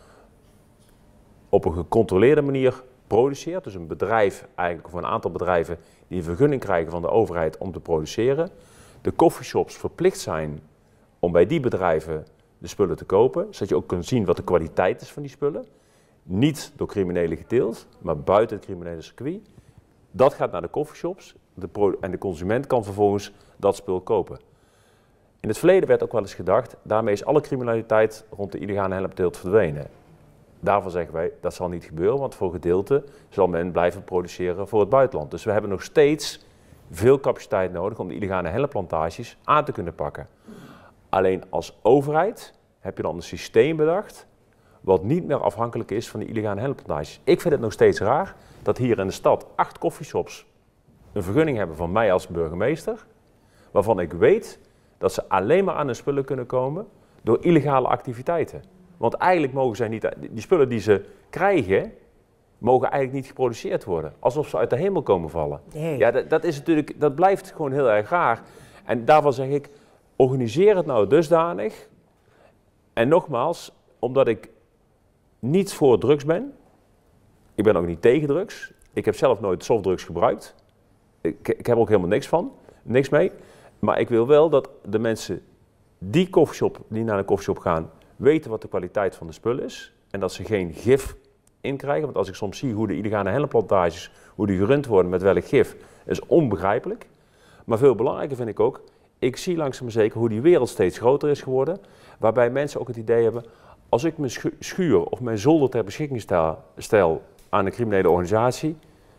op een gecontroleerde manier produceert. Dus een bedrijf, eigenlijk of een aantal bedrijven die een vergunning krijgen van de overheid om te produceren. De coffeeshops verplicht zijn om bij die bedrijven de spullen te kopen, zodat je ook kunt zien wat de kwaliteit is van die spullen. Niet door criminelen geteeld, maar buiten het criminele circuit. Dat gaat naar de coffeeshops de pro- en de consument kan vervolgens dat spul kopen. In het verleden werd ook wel eens gedacht, daarmee is alle criminaliteit rond de illegale hennepteelt verdwenen. Daarvan zeggen wij, dat zal niet gebeuren, want voor gedeelte zal men blijven produceren voor het buitenland. Dus we hebben nog steeds veel capaciteit nodig om de illegale hennepplantages aan te kunnen pakken. Alleen als overheid heb je dan een systeem bedacht wat niet meer afhankelijk is van de illegale hennepplantages. Ik vind het nog steeds raar dat hier in de stad acht coffeeshops een vergunning hebben van mij als burgemeester, waarvan ik weet dat ze alleen maar aan hun spullen kunnen komen door illegale activiteiten. Want eigenlijk mogen zij niet, die spullen die ze krijgen, mogen eigenlijk niet geproduceerd worden. Alsof ze uit de hemel komen vallen. Nee. Ja, dat, dat, is natuurlijk, dat blijft gewoon heel erg raar. En daarvan zeg ik, organiseer het nou dusdanig. En nogmaals, omdat ik niet voor drugs ben. Ik ben ook niet tegen drugs. Ik heb zelf nooit softdrugs gebruikt. Ik, ik heb er ook helemaal niks van. Niks mee. Maar ik wil wel dat de mensen die, coffeeshop, die naar een coffeeshop gaan, weten wat de kwaliteit van de spul is. En dat ze geen gif inkrijgen. Want als ik soms zie hoe de illegale hennepplantages, hoe die gerund worden met welk gif, is onbegrijpelijk. Maar veel belangrijker vind ik ook, ik zie langzaam maar zeker hoe die wereld steeds groter is geworden. Waarbij mensen ook het idee hebben, als ik mijn schuur of mijn zolder ter beschikking stel, stel aan een criminele organisatie,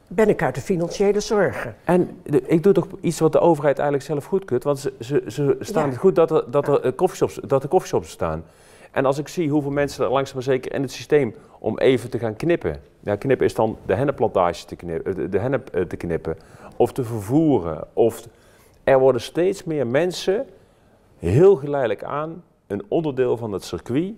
ben ik uit de financiële zorgen. En de, ik doe toch iets wat de overheid eigenlijk zelf goedkeurt, want ze, ze, ze staan Ja. het goed dat er, dat er uh, coffeeshops, dat er coffeeshops staan. En als ik zie hoeveel mensen er langzaam maar zeker in het systeem om even te gaan knippen. Ja, knippen is dan de hennepplantage te knippen, de, de hennep uh, te knippen, of te vervoeren. Of er worden steeds meer mensen heel geleidelijk aan een onderdeel van het circuit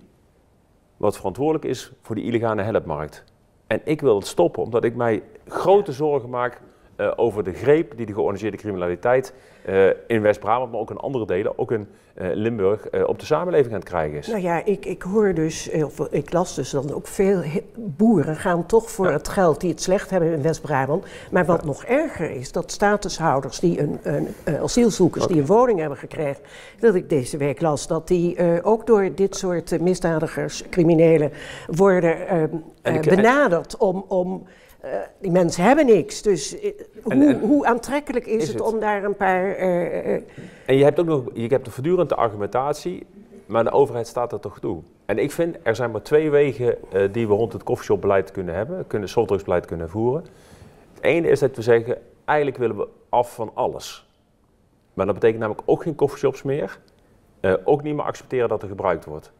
wat verantwoordelijk is voor die illegale hennepmarkt. En ik wil het stoppen, omdat ik mij grote zorgen maak uh, over de greep die de georganiseerde criminaliteit uh, in West-Brabant, maar ook in andere delen, ook in uh, Limburg, uh, op de samenleving aan het krijgen is. Nou ja, ik, ik hoor dus, of ik las dus dan ook veel he- boeren gaan toch voor Ja. het geld die het slecht hebben in West-Brabant. Maar wat ja. nog erger is, dat statushouders die een, een, een asielzoekers okay. die een woning hebben gekregen, dat ik deze week las, dat die uh, ook door dit soort uh, misdadigers, criminelen, worden uh, uh, ik, benaderd om... om Uh, die mensen hebben niks, dus uh, en, hoe, en, hoe aantrekkelijk is, is het, het om daar een paar... Uh, uh, en je hebt ook nog, je hebt een voortdurende argumentatie, maar de overheid staat er toch toe. En ik vind, er zijn maar twee wegen uh, die we rond het coffeeshopbeleid kunnen hebben, kunnen softdrugsbeleid kunnen voeren. Het ene is dat we zeggen, eigenlijk willen we af van alles. Maar dat betekent namelijk ook geen coffeeshops meer, uh, ook niet meer accepteren dat er gebruikt wordt.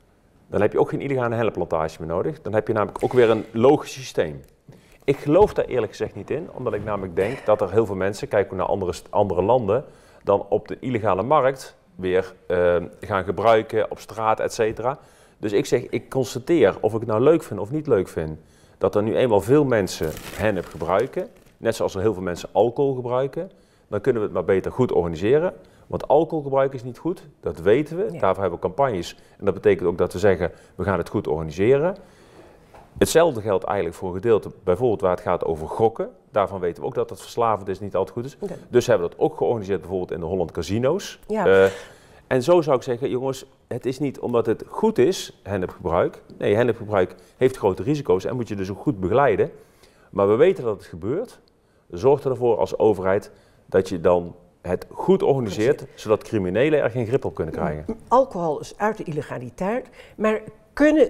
Dan heb je ook geen illegale hennepplantage meer nodig, dan heb je namelijk ook weer een logisch systeem. Ik geloof daar eerlijk gezegd niet in, omdat ik namelijk denk dat er heel veel mensen, kijken naar andere, andere landen, dan op de illegale markt weer uh, gaan gebruiken, op straat, et cetera. Dus ik zeg, ik constateer, of ik het nou leuk vind of niet leuk vind, dat er nu eenmaal veel mensen hennep gebruiken, net zoals er heel veel mensen alcohol gebruiken, dan kunnen we het maar beter goed organiseren. Want alcoholgebruik is niet goed, dat weten we, ja. Daarvoor hebben we campagnes. En dat betekent ook dat we zeggen, we gaan het goed organiseren. Hetzelfde geldt eigenlijk voor een gedeelte, bijvoorbeeld waar het gaat over gokken. Daarvan weten we ook dat het verslavend is, niet altijd goed is. Okay. Dus hebben we dat ook georganiseerd bijvoorbeeld in de Holland Casino's. Ja. Uh, en zo zou ik zeggen, jongens, het is niet omdat het goed is, hennepgebruik. Nee, hennepgebruik heeft grote risico's en moet je dus ook goed begeleiden. Maar we weten dat het gebeurt. Zorg ervoor als overheid dat je dan het goed organiseert, zodat criminelen er geen grip op kunnen krijgen. Alcohol is uit de illegaliteit, maar kunnen...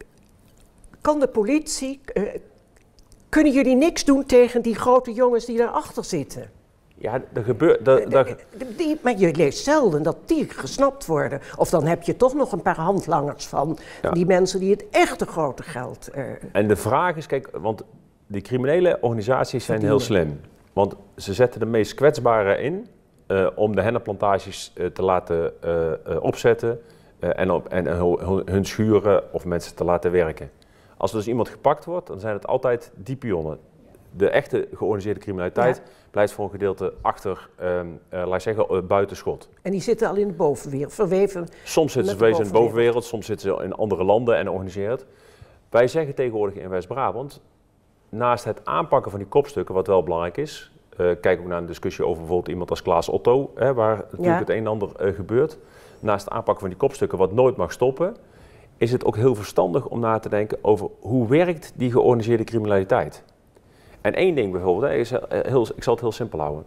Kan de politie, uh, kunnen jullie niks doen tegen die grote jongens die daarachter zitten? Ja, er gebeurt... Da, da, die, maar je leest zelden dat die gesnapt worden. Of dan heb je toch nog een paar handlangers van ja. die mensen die het echte grote geld... Uh, en de vraag is, kijk, want die criminele organisaties zijn heel slim. Want ze zetten de meest kwetsbaren in uh, om de hennepplantages uh, te laten uh, uh, opzetten uh, en, op, en uh, hun schuren of mensen te laten werken. Als er dus iemand gepakt wordt, dan zijn het altijd die pionnen. De echte georganiseerde criminaliteit ja. blijft voor een gedeelte achter, um, uh, laat ik zeggen, uh, buiten schot. En die zitten al in de bovenwereld, verweven. Soms zitten ze in de bovenwereld, soms zitten ze in andere landen en organiseren het. Wij zeggen tegenwoordig in West-Brabant, naast het aanpakken van die kopstukken, wat wel belangrijk is, uh, kijk ook naar een discussie over bijvoorbeeld iemand als Klaas Otto, hè, waar natuurlijk ja. het een en ander uh, gebeurt. Naast het aanpakken van die kopstukken, wat nooit mag stoppen, is het ook heel verstandig om na te denken over hoe werkt die georganiseerde criminaliteit. En één ding bijvoorbeeld, hè, is heel, ik zal het heel simpel houden.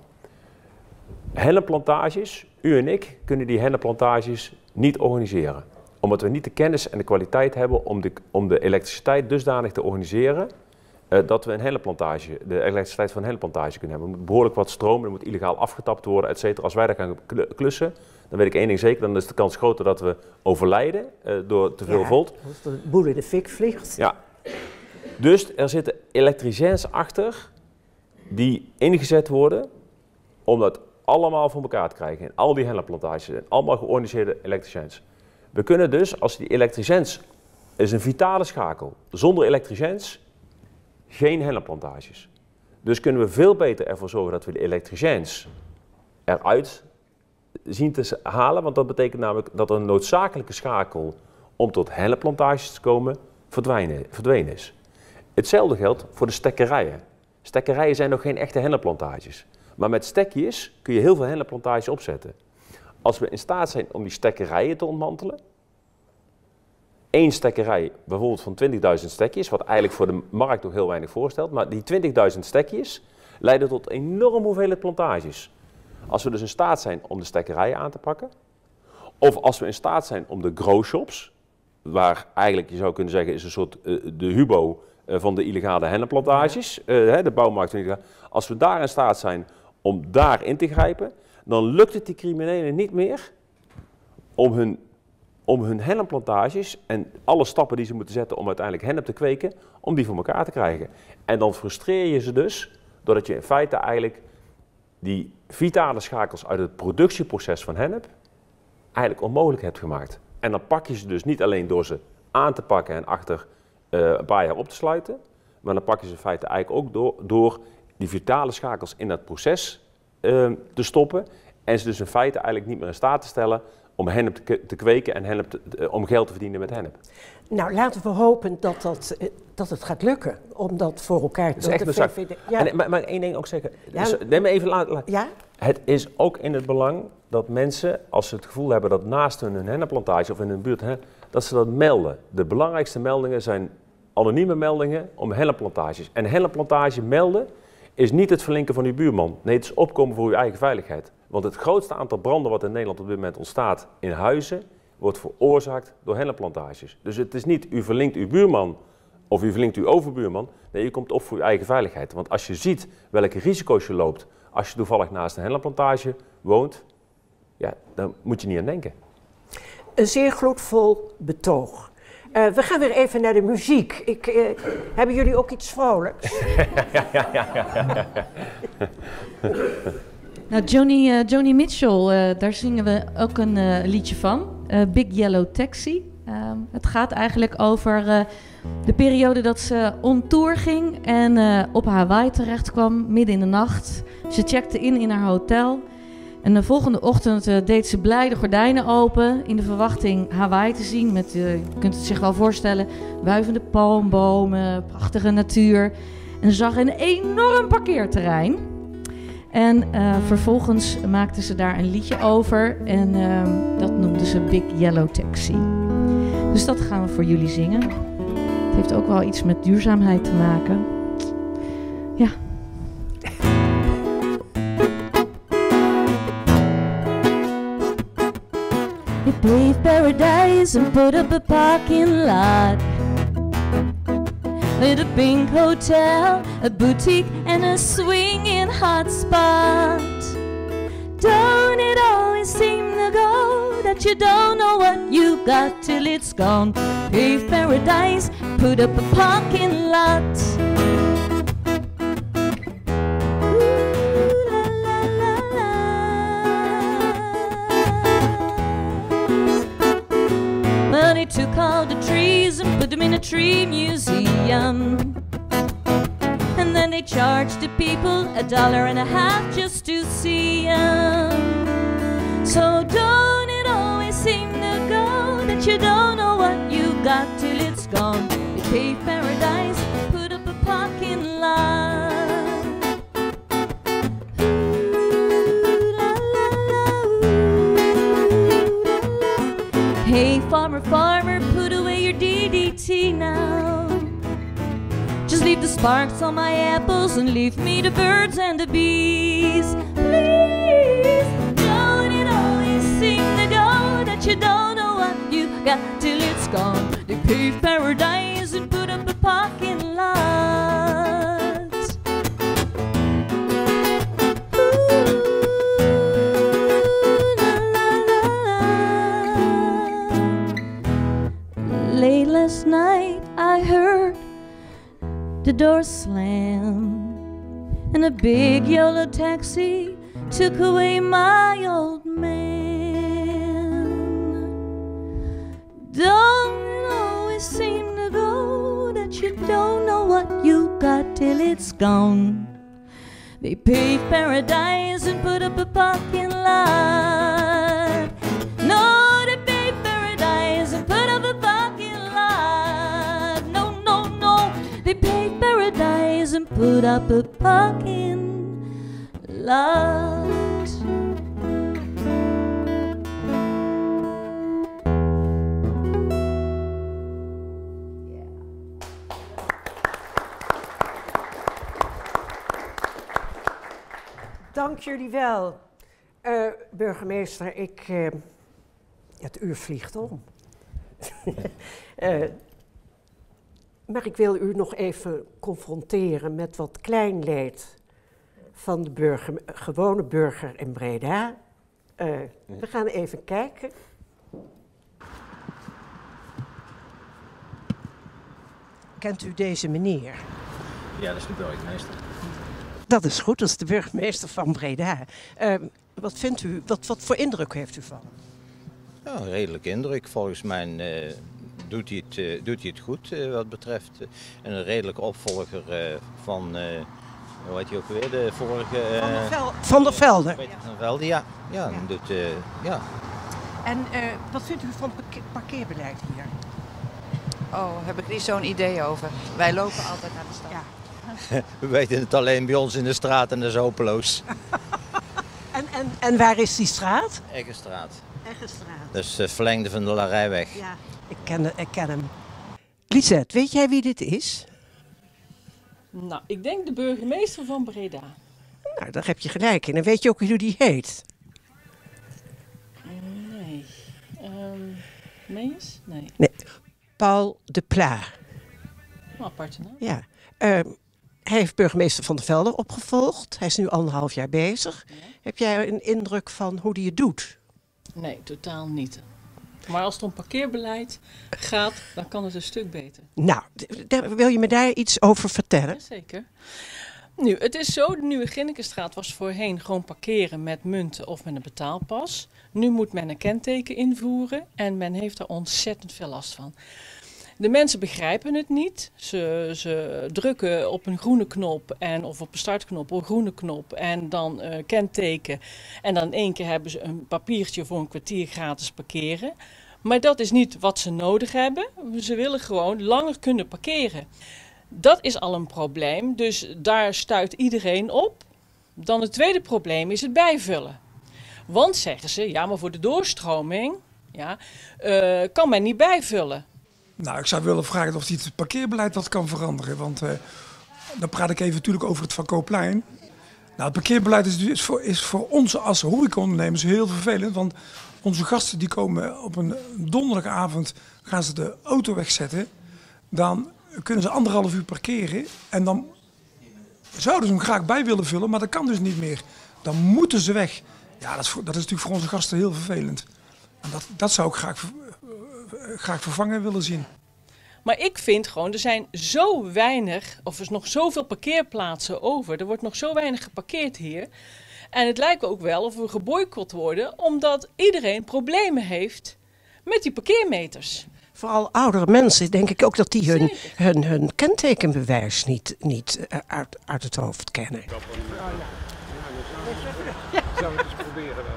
Hennepplantages, u en ik kunnen die hennepplantages niet organiseren. Omdat we niet de kennis en de kwaliteit hebben om de, om de elektriciteit dusdanig te organiseren uh, dat we een hennepplantage, de elektriciteit van een hennepplantage kunnen hebben. Er moet behoorlijk wat stroom, er moet illegaal afgetapt worden, et cetera. Als wij daar gaan klussen, dan weet ik één ding zeker, dan is de kans groter dat we overlijden uh, door te veel ja, volt. Als de boel in de fik vliegt. Ja. Dus er zitten elektriciens achter die ingezet worden om dat allemaal voor elkaar te krijgen. In al die hennepplantages, en allemaal georganiseerde elektriciens. We kunnen dus, als die elektriciens, is een vitale schakel. Zonder elektriciens geen hennepplantages. Dus kunnen we veel beter ervoor zorgen dat we de elektriciens eruit zien te halen. Want dat betekent namelijk dat er een noodzakelijke schakel om tot hennepplantages te komen verdwijnen, verdwenen is. Hetzelfde geldt voor de stekkerijen. Stekkerijen zijn nog geen echte hennepplantages. Maar met stekjes kun je heel veel hennepplantages opzetten. Als we in staat zijn om die stekkerijen te ontmantelen, één stekkerij bijvoorbeeld van twintigduizend stekjes, wat eigenlijk voor de markt nog heel weinig voorstelt, maar die twintigduizend stekjes leiden tot enorm hoeveelheid plantages. Als we dus in staat zijn om de stekkerijen aan te pakken, of als we in staat zijn om de grow shops, waar eigenlijk je zou kunnen zeggen is een soort uh, de Hubo uh, van de illegale hennepplantages, uh, de bouwmarkt. Als we daar in staat zijn om daar in te grijpen, dan lukt het die criminelen niet meer om hun, om hun hennepplantages en alle stappen die ze moeten zetten om uiteindelijk hennep te kweken, om die voor elkaar te krijgen. En dan frustreer je ze dus, doordat je in feite eigenlijk die vitale schakels uit het productieproces van hennep eigenlijk onmogelijk hebt gemaakt. En dan pak je ze dus niet alleen door ze aan te pakken en achter uh, een paar jaar op te sluiten, maar dan pak je ze in feite eigenlijk ook door, door die vitale schakels in dat proces uh, te stoppen en ze dus in feite eigenlijk niet meer in staat te stellen om hennep te, te kweken en hennep te, uh, om geld te verdienen met hennep. Nou, laten we hopen dat, dat, dat het gaat lukken, om dat voor elkaar te doen. V V D... Ja. En, maar, maar één ding ook zeggen, ja. dus, neem me even laten. Ja? Het is ook in het belang dat mensen, als ze het gevoel hebben dat naast hun een hennepplantage of in hun buurt, hè, dat ze dat melden. De belangrijkste meldingen zijn anonieme meldingen om hennepplantages. En hennepplantage melden is niet het verlinken van uw buurman. Nee, het is opkomen voor uw eigen veiligheid. Want het grootste aantal branden wat in Nederland op dit moment ontstaat in huizen, wordt veroorzaakt door hennepplantages. Dus het is niet u verlinkt uw buurman of u verlinkt uw overbuurman. Nee, u komt op voor uw eigen veiligheid. Want als je ziet welke risico's je loopt als je toevallig naast een hennepplantage woont, ja, dan moet je niet aan denken. Een zeer gloedvol betoog. Uh, we gaan weer even naar de muziek. Ik, uh, hebben jullie ook iets vrolijks? ja, ja, ja, ja, ja. Nou, Joni, uh, Joni Mitchell, uh, daar zingen we ook een uh, liedje van. Uh, Big Yellow Taxi. Uh, het gaat eigenlijk over uh, de periode dat ze on tour ging en uh, op Hawaii terecht kwam, midden in de nacht. Ze checkte in in haar hotel. En de volgende ochtend uh, deed ze blij de gordijnen open in de verwachting Hawaii te zien. Met, uh, je kunt het zich wel voorstellen, wuivende palmbomen, prachtige natuur. En ze zag een enorm parkeerterrein. En uh, vervolgens maakte ze daar een liedje over en uh, dat noemde ze Big Yellow Taxi. Dus dat gaan we voor jullie zingen. Het heeft ook wel iets met duurzaamheid te maken. Ja. You paved paradise and put up a parking lot with a pink hotel, a boutique and a swinging hot spot. Don't it always seem to go that you don't know what you got till it's gone? Paved paradise, put up a parking lot. Well, they took all the trees and put them in a tree museum. And then they charged the people a dollar and a half just to see them. So don't it always seem to go that you don't know what you got till it's gone? They paved paradise, put up a parking lot. Hey farmer, farmer, put away your D D T now. Just leave the sparks on my apples and leave me the birds and the bees. Please, don't it always seem to go that you don't know what you got till it's gone? They paved paradise and put up a parking lot. Late last night I heard the door slam and a big yellow taxi took away my old man. Don't it always seem to go that you don't know what you got till it's gone? They paved paradise and put up a parking lot. No, they paved paradise and put up a parking lot. No, no, no, they paved paradise and put up a parking lot. Dank jullie wel. Uh, burgemeester, ik, uh, het uur vliegt om. uh, maar ik wil u nog even confronteren met wat kleinleed van de burger, gewone burger in Breda. Uh, we gaan even kijken. Kent u deze meneer? Ja, dat is de burgemeester. Dat is goed, dat is de burgemeester van Breda. Uh, wat vindt u, wat, wat voor indruk heeft u van hem? Ja, een redelijke indruk. Volgens mij uh, doet, hij het, uh, doet hij het goed uh, wat betreft. Uh, een redelijke opvolger uh, van, uh, hoe heet hij ook weer, de vorige... Uh, van, der Vel van der Velde. Van der Velde, ja. Ja, ja. Doet, uh, ja. En uh, wat vindt u van het parkeerbeleid hier? Oh, heb ik niet zo'n idee over. Wij lopen altijd naar de stad. Ja. We weten het alleen bij ons in de straat en dat is hopeloos. en, en, en waar is die straat? Eggenstraat. Eggenstraat. Dus het verlengde van de Larijweg. Ja, ik ken, ik ken hem. Lisette, weet jij wie dit is? Nou, ik denk de burgemeester van Breda. Nou, daar heb je gelijk in. En weet je ook hoe die heet? Nee. Um, Meijers? Nee. Nee. Paul de Pla. Oh, aparte naam. Ja. Uh, hij heeft burgemeester Van der Velde opgevolgd. Hij is nu anderhalf jaar bezig. Ja. Heb jij een indruk van hoe hij het doet? Nee, totaal niet. Maar als het om parkeerbeleid gaat, dan kan het een stuk beter. Nou, wil je me daar iets over vertellen? Jazeker. Nu, het is zo, de Nieuwe Ginnekenstraat was voorheen gewoon parkeren met munten of met een betaalpas. Nu moet men een kenteken invoeren en men heeft er ontzettend veel last van. De mensen begrijpen het niet. Ze, ze drukken op een groene knop en, of op een startknop op een groene knop en dan uh, kenteken. En dan in één keer hebben ze een papiertje voor een kwartier gratis parkeren. Maar dat is niet wat ze nodig hebben. Ze willen gewoon langer kunnen parkeren. Dat is al een probleem, dus daar stuit iedereen op. Dan het tweede probleem is het bijvullen. Want zeggen ze, ja, maar voor de doorstroming ja, uh, kan men niet bijvullen. Nou, ik zou willen vragen of hij het parkeerbeleid wat kan veranderen. Want uh, dan praat ik even natuurlijk over het Van Koopplein. Nou, het parkeerbeleid is, is, voor, is voor ons als horecaondernemers heel vervelend. Want onze gasten die komen op een donderdagavond, gaan ze de auto wegzetten. Dan kunnen ze anderhalf uur parkeren. En dan zouden ze hem graag bij willen vullen, maar dat kan dus niet meer. Dan moeten ze weg. Ja, dat is, voor, dat is natuurlijk voor onze gasten heel vervelend. En dat, dat zou ik graag, uh, graag vervangen willen zien. Maar ik vind gewoon, er zijn zo weinig, of er is nog zoveel parkeerplaatsen over. Er wordt nog zo weinig geparkeerd hier. En het lijkt ook wel of we geboycott worden, omdat iedereen problemen heeft met die parkeermeters. Vooral oudere mensen, denk ik ook dat die hun, hun, hun kentekenbewijs niet, niet uh, uit, uit het hoofd kennen. Oh, ja. Ja, dat zou het eens proberen wel.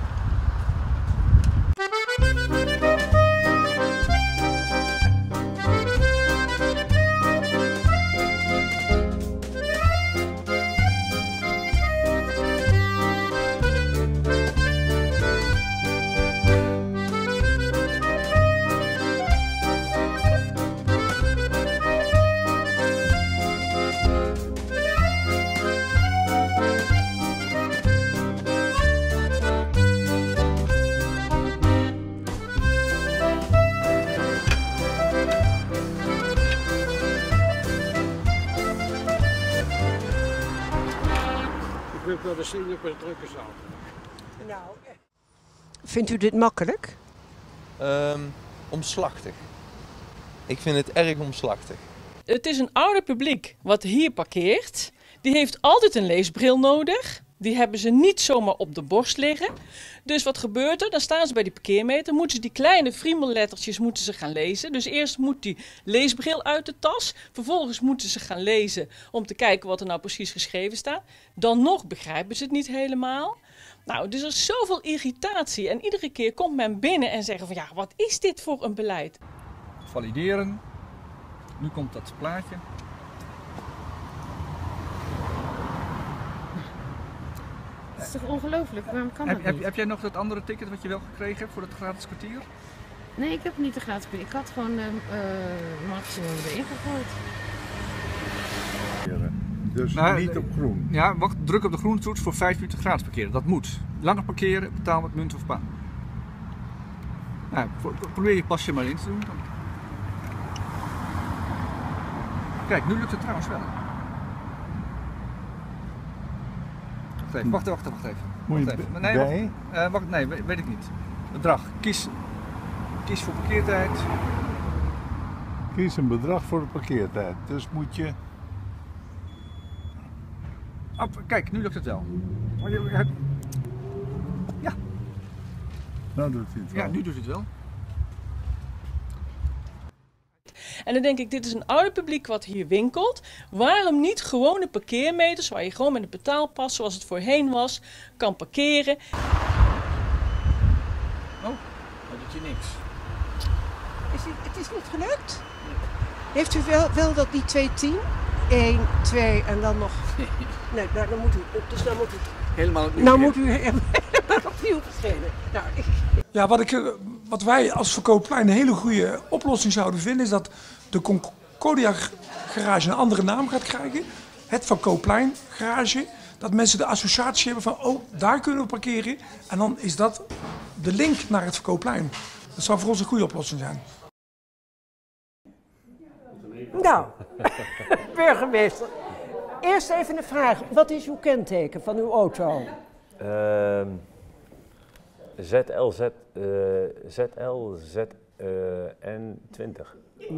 Naar de zin op een drukke zaal. Nou, vindt u dit makkelijk? Um, omslachtig. Ik vind het erg omslachtig. Het is een ouder publiek wat hier parkeert. Die heeft altijd een leesbril nodig. Die hebben ze niet zomaar op de borst liggen. Dus wat gebeurt er? Dan staan ze bij die parkeermeter. Moeten ze die kleine friemellettertjes moeten ze gaan lezen. Dus eerst moet die leesbril uit de tas. Vervolgens moeten ze gaan lezen om te kijken wat er nou precies geschreven staat. Dan nog begrijpen ze het niet helemaal. Nou, dus er is zoveel irritatie. En iedere keer komt men binnen en zeggen van ja, wat is dit voor een beleid? Valideren. Nu komt dat plaatje. Dat is toch ongelooflijk? Waarom kan heb, dat heb, niet? Heb jij nog dat andere ticket wat je wel gekregen hebt voor het gratis kwartier? Nee, ik heb niet de gratis kwartier. Ik had gewoon uh, uh, maximum erin gegooid. Dus nou, niet op groen? Ja, wacht, druk op de groene toets voor vijf minuten gratis parkeren. Dat moet. Langer parkeren, betaal met munt of pa. Nou, probeer je pasje maar in te doen. Kijk, nu lukt het trouwens wel. Wacht even, wacht, wacht, wacht even. Moet je Wacht even. b- Nee, bij? wacht, uh, wacht, nee, weet, weet ik niet. Bedrag. Kies, kies voor parkeertijd. Kies een bedrag voor de parkeertijd. Dus moet je... Oh, kijk, nu lukt het wel. Maar je- je- Ja, Nou doet hij het wel. ja, nu doet het wel. En dan denk ik, dit is een ouder publiek wat hier winkelt. Waarom niet gewone parkeermeters waar je gewoon met een betaalpas, zoals het voorheen was, kan parkeren? Oh, dan doet je niks. Is het, het is niet gelukt? Heeft u wel, wel dat die twee tien? één, twee en dan nog... Nee, nou, dan moet u... Dus dan moet u... Helemaal opnieuw. Nou moet u helemaal opnieuw verschijnen. Nou, ik... Ja, wat, ik, eh, wat wij als Verkoopplein een hele goede oplossing zouden vinden, is dat de Concordia garage een andere naam gaat krijgen. Het Verkoopplein garage. Dat mensen de associatie hebben van, oh, daar kunnen we parkeren. En dan is dat de link naar het Verkoopplein. Dat zou voor ons een goede oplossing zijn. Nou, burgemeester, eerst even een vraag. Wat is uw kenteken van uw auto? Uh, Z L Z, uh, Z L Z N twintig.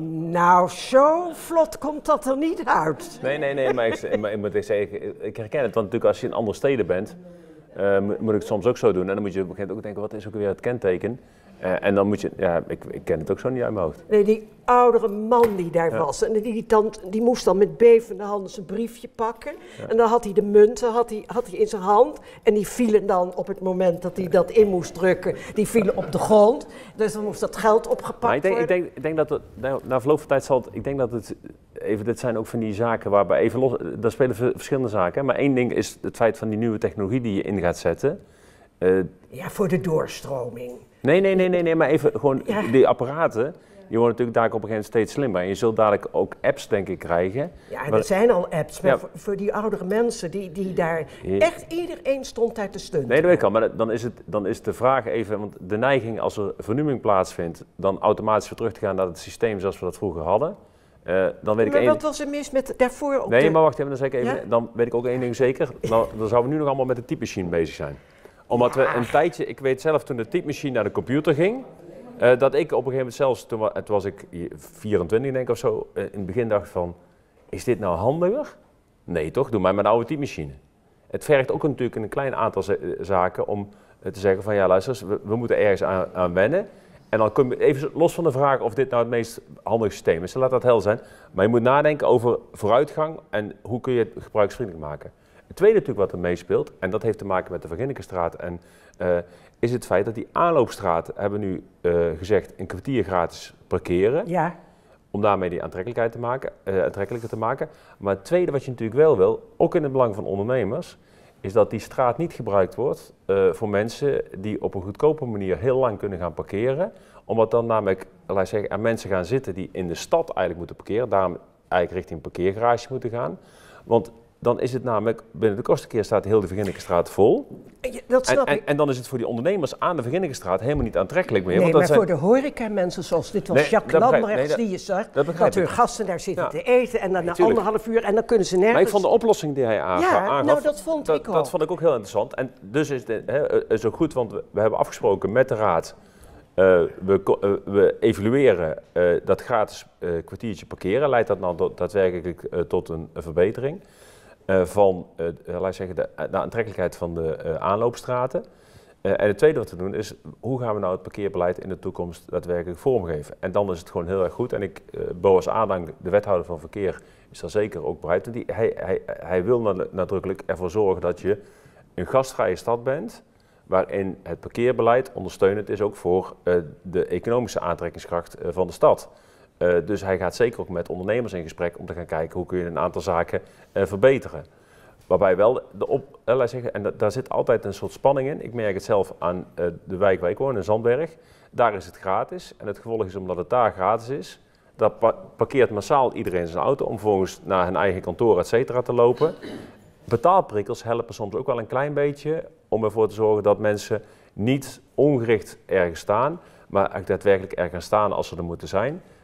Nou, zo vlot komt dat er niet uit. Nee, nee, nee, maar ik, maar ik moet zeggen, ik, ik herken het. Want natuurlijk als je in andere steden bent, uh, moet, moet ik het soms ook zo doen. En dan moet je op een gegeven moment ook denken, wat is ook weer het kenteken? Uh, en dan moet je, ja, ik, ik ken het ook zo niet uit mijn hoofd. Nee, die oudere man die daar Ja. was, en die, dan, die moest dan met bevende handen zijn briefje pakken. Ja. En dan had hij de munten had hij, had hij in zijn hand. En die vielen dan op het moment dat hij dat in moest drukken, die vielen op de grond. Dus dan moest dat geld opgepakt Maar ik denk, ik worden. denk, ik denk dat het, nou, na verloop van tijd zal het, ik denk dat het, even, dit zijn ook van die zaken waarbij, even los, daar spelen v- verschillende zaken. Hè, maar één ding is het feit van die nieuwe technologie die je in gaat zetten. Uh, Ja, voor de doorstroming. Nee, nee, nee, nee, nee, maar even gewoon Ja. die apparaten, die worden natuurlijk daar op een gegeven moment steeds slimmer. En je zult dadelijk ook apps, denk ik, krijgen. Ja, er Maar- zijn al apps, maar Ja. voor, voor die oudere mensen, die, die daar, Ja. echt iedereen stond daar te stunten. Nee, dat weet ik al, maar dan is, het, dan is de vraag even, want de neiging als er vernieuwing plaatsvindt, dan automatisch weer terug te gaan naar het systeem zoals we dat vroeger hadden. Uh, dan weet ik Maar één... wat was er mis met daarvoor op Nee, de... maar wacht even, dan, zeg ik even, Ja? dan weet ik ook één ding zeker. Nou, dan zouden we nu nog allemaal met de typemachine bezig zijn. Omdat we een tijdje, ik weet zelf toen de typemachine naar de computer ging, uh, dat ik op een gegeven moment zelfs, toen, wa- toen was ik vierentwintig denk ik of zo, uh, in het begin dacht van, is dit nou handiger? Nee toch, doe maar met een oude typemachine. Het vergt ook natuurlijk een klein aantal za- zaken om uh, te zeggen van, ja luister eens, we, we moeten ergens aan, aan wennen. En dan kun je even los van de vraag of dit nou het meest handige systeem is, laat dat hel zijn. Maar je moet nadenken over vooruitgang en hoe kun je het gebruiksvriendelijk maken. Het tweede natuurlijk wat er meespeelt, en dat heeft te maken met de Van Ginnekenstraat, en uh, is het feit dat die aanloopstraat, hebben nu uh, gezegd, een kwartier gratis parkeren. Ja. Om daarmee die aantrekkelijkheid te maken, uh, aantrekkelijker te maken. Maar het tweede wat je natuurlijk wel wil, ook in het belang van ondernemers, is dat die straat niet gebruikt wordt uh, voor mensen die op een goedkope manier heel lang kunnen gaan parkeren. Omdat dan namelijk, laat ik zeggen, er mensen gaan zitten die in de stad eigenlijk moeten parkeren, daarom eigenlijk richting een parkeergarage moeten gaan. Want dan is het namelijk, binnen de kostenkeer staat heel de Van Ginnekenstraat vol. Ja, dat En, snap en, ik. en dan is het voor die ondernemers aan de Van Ginnekenstraat helemaal niet aantrekkelijk meer. Nee, want dat maar zijn... voor de horeca-mensen zoals dit was Nee, Jacques dat begrijp- Lambrechts, nee, dat- die je zag, dat dat, begrijp hun ik. gasten daar zitten Ja. te eten en dan na Tuurlijk. anderhalf uur en dan kunnen ze nergens... Maar ik vond de oplossing die hij aanga- Ja, aangaf, nou, dat vond ik ook. Dat vond ik ook heel interessant. En dus is het hè, is ook goed, want we, we hebben afgesproken met de raad, uh, we, ko- uh, we evalueren uh, dat gratis uh, kwartiertje parkeren. Leidt dat nou do- daadwerkelijk uh, tot een, een verbetering uh, van uh, uh, laat ik zeggen, de, de aantrekkelijkheid van de uh, aanloopstraten. Uh, en het tweede wat we doen is, hoe gaan we nou het parkeerbeleid in de toekomst daadwerkelijk vormgeven? En dan is het gewoon heel erg goed. En ik, uh, Boas Adang, de wethouder van verkeer, is daar zeker ook bereid. Want die, hij, hij, hij wil nad- nadrukkelijk ervoor zorgen dat je een gastvrije stad bent, waarin het parkeerbeleid ondersteunend is ook voor uh, de economische aantrekkingskracht uh, van de stad. Uh, dus hij gaat zeker ook met ondernemers in gesprek om te gaan kijken hoe kun je een aantal zaken uh, verbeteren. Waarbij wel de op, eh, laat zeggen, en da- daar zit altijd een soort spanning in. Ik merk het zelf aan uh, de wijk waar ik woon, in Zandberg. Daar is het gratis. En het gevolg is, omdat het daar gratis is, daar pa- parkeert massaal iedereen zijn auto om vervolgens naar hun eigen kantoor, et cetera, te lopen. Betaalprikkels helpen soms ook wel een klein beetje om ervoor te zorgen dat mensen niet ongericht ergens staan, maar echt daadwerkelijk ergens staan als ze er moeten zijn.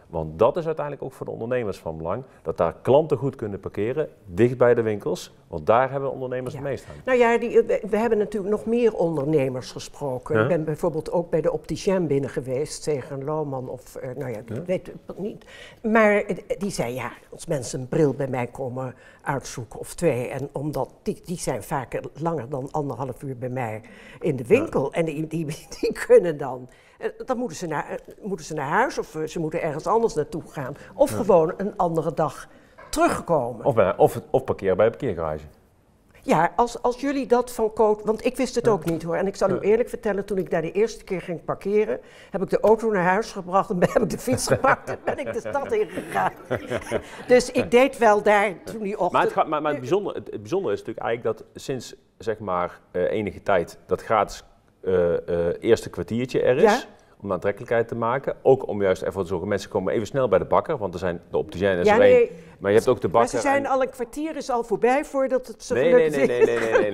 Want dat is uiteindelijk ook voor de ondernemers van belang. Dat daar klanten goed kunnen parkeren, dicht bij de winkels. Want daar hebben ondernemers Ja. het meest aan. Nou ja, die, we hebben natuurlijk nog meer ondernemers gesproken. Ja. Ik ben bijvoorbeeld ook bij de opticien binnen geweest, tegen Lohman of, uh, nou ja, ik Ja. weet het niet. Maar uh, die zei, ja, als mensen een bril bij mij komen uitzoeken of twee, en omdat die, die zijn vaker langer dan anderhalf uur bij mij in de winkel. Ja. En die, die, die kunnen dan, uh, dan moeten ze, naar, uh, moeten ze naar huis of uh, ze moeten ergens anders naartoe gaan. Of Ja. gewoon een andere dag terugkomen. Of, bij, of, of parkeren bij een parkeergarage. Ja, als, als jullie dat van Coot, want ik wist het ook niet hoor. En ik zal u eerlijk vertellen, toen ik daar de eerste keer ging parkeren, heb ik de auto naar huis gebracht en heb ik de fiets gepakt en ben ik de stad ingegaan. Dus ik deed wel daar toen die ochtend. Maar het, gaat, maar, maar het, bijzondere, het, het bijzondere is natuurlijk eigenlijk dat sinds zeg maar uh, enige tijd dat gratis uh, uh, eerste kwartiertje er is. Ja? Om aantrekkelijkheid te maken. Ook om juist ervoor te zorgen, mensen komen even snel bij de bakker, want er zijn de opticien en ja, er nee, één. Maar je hebt ook de bakker. Maar ze zijn en... al een kwartier is al voorbij voordat het zo nee, gelukt nee, nee, is. nee, nee, nee,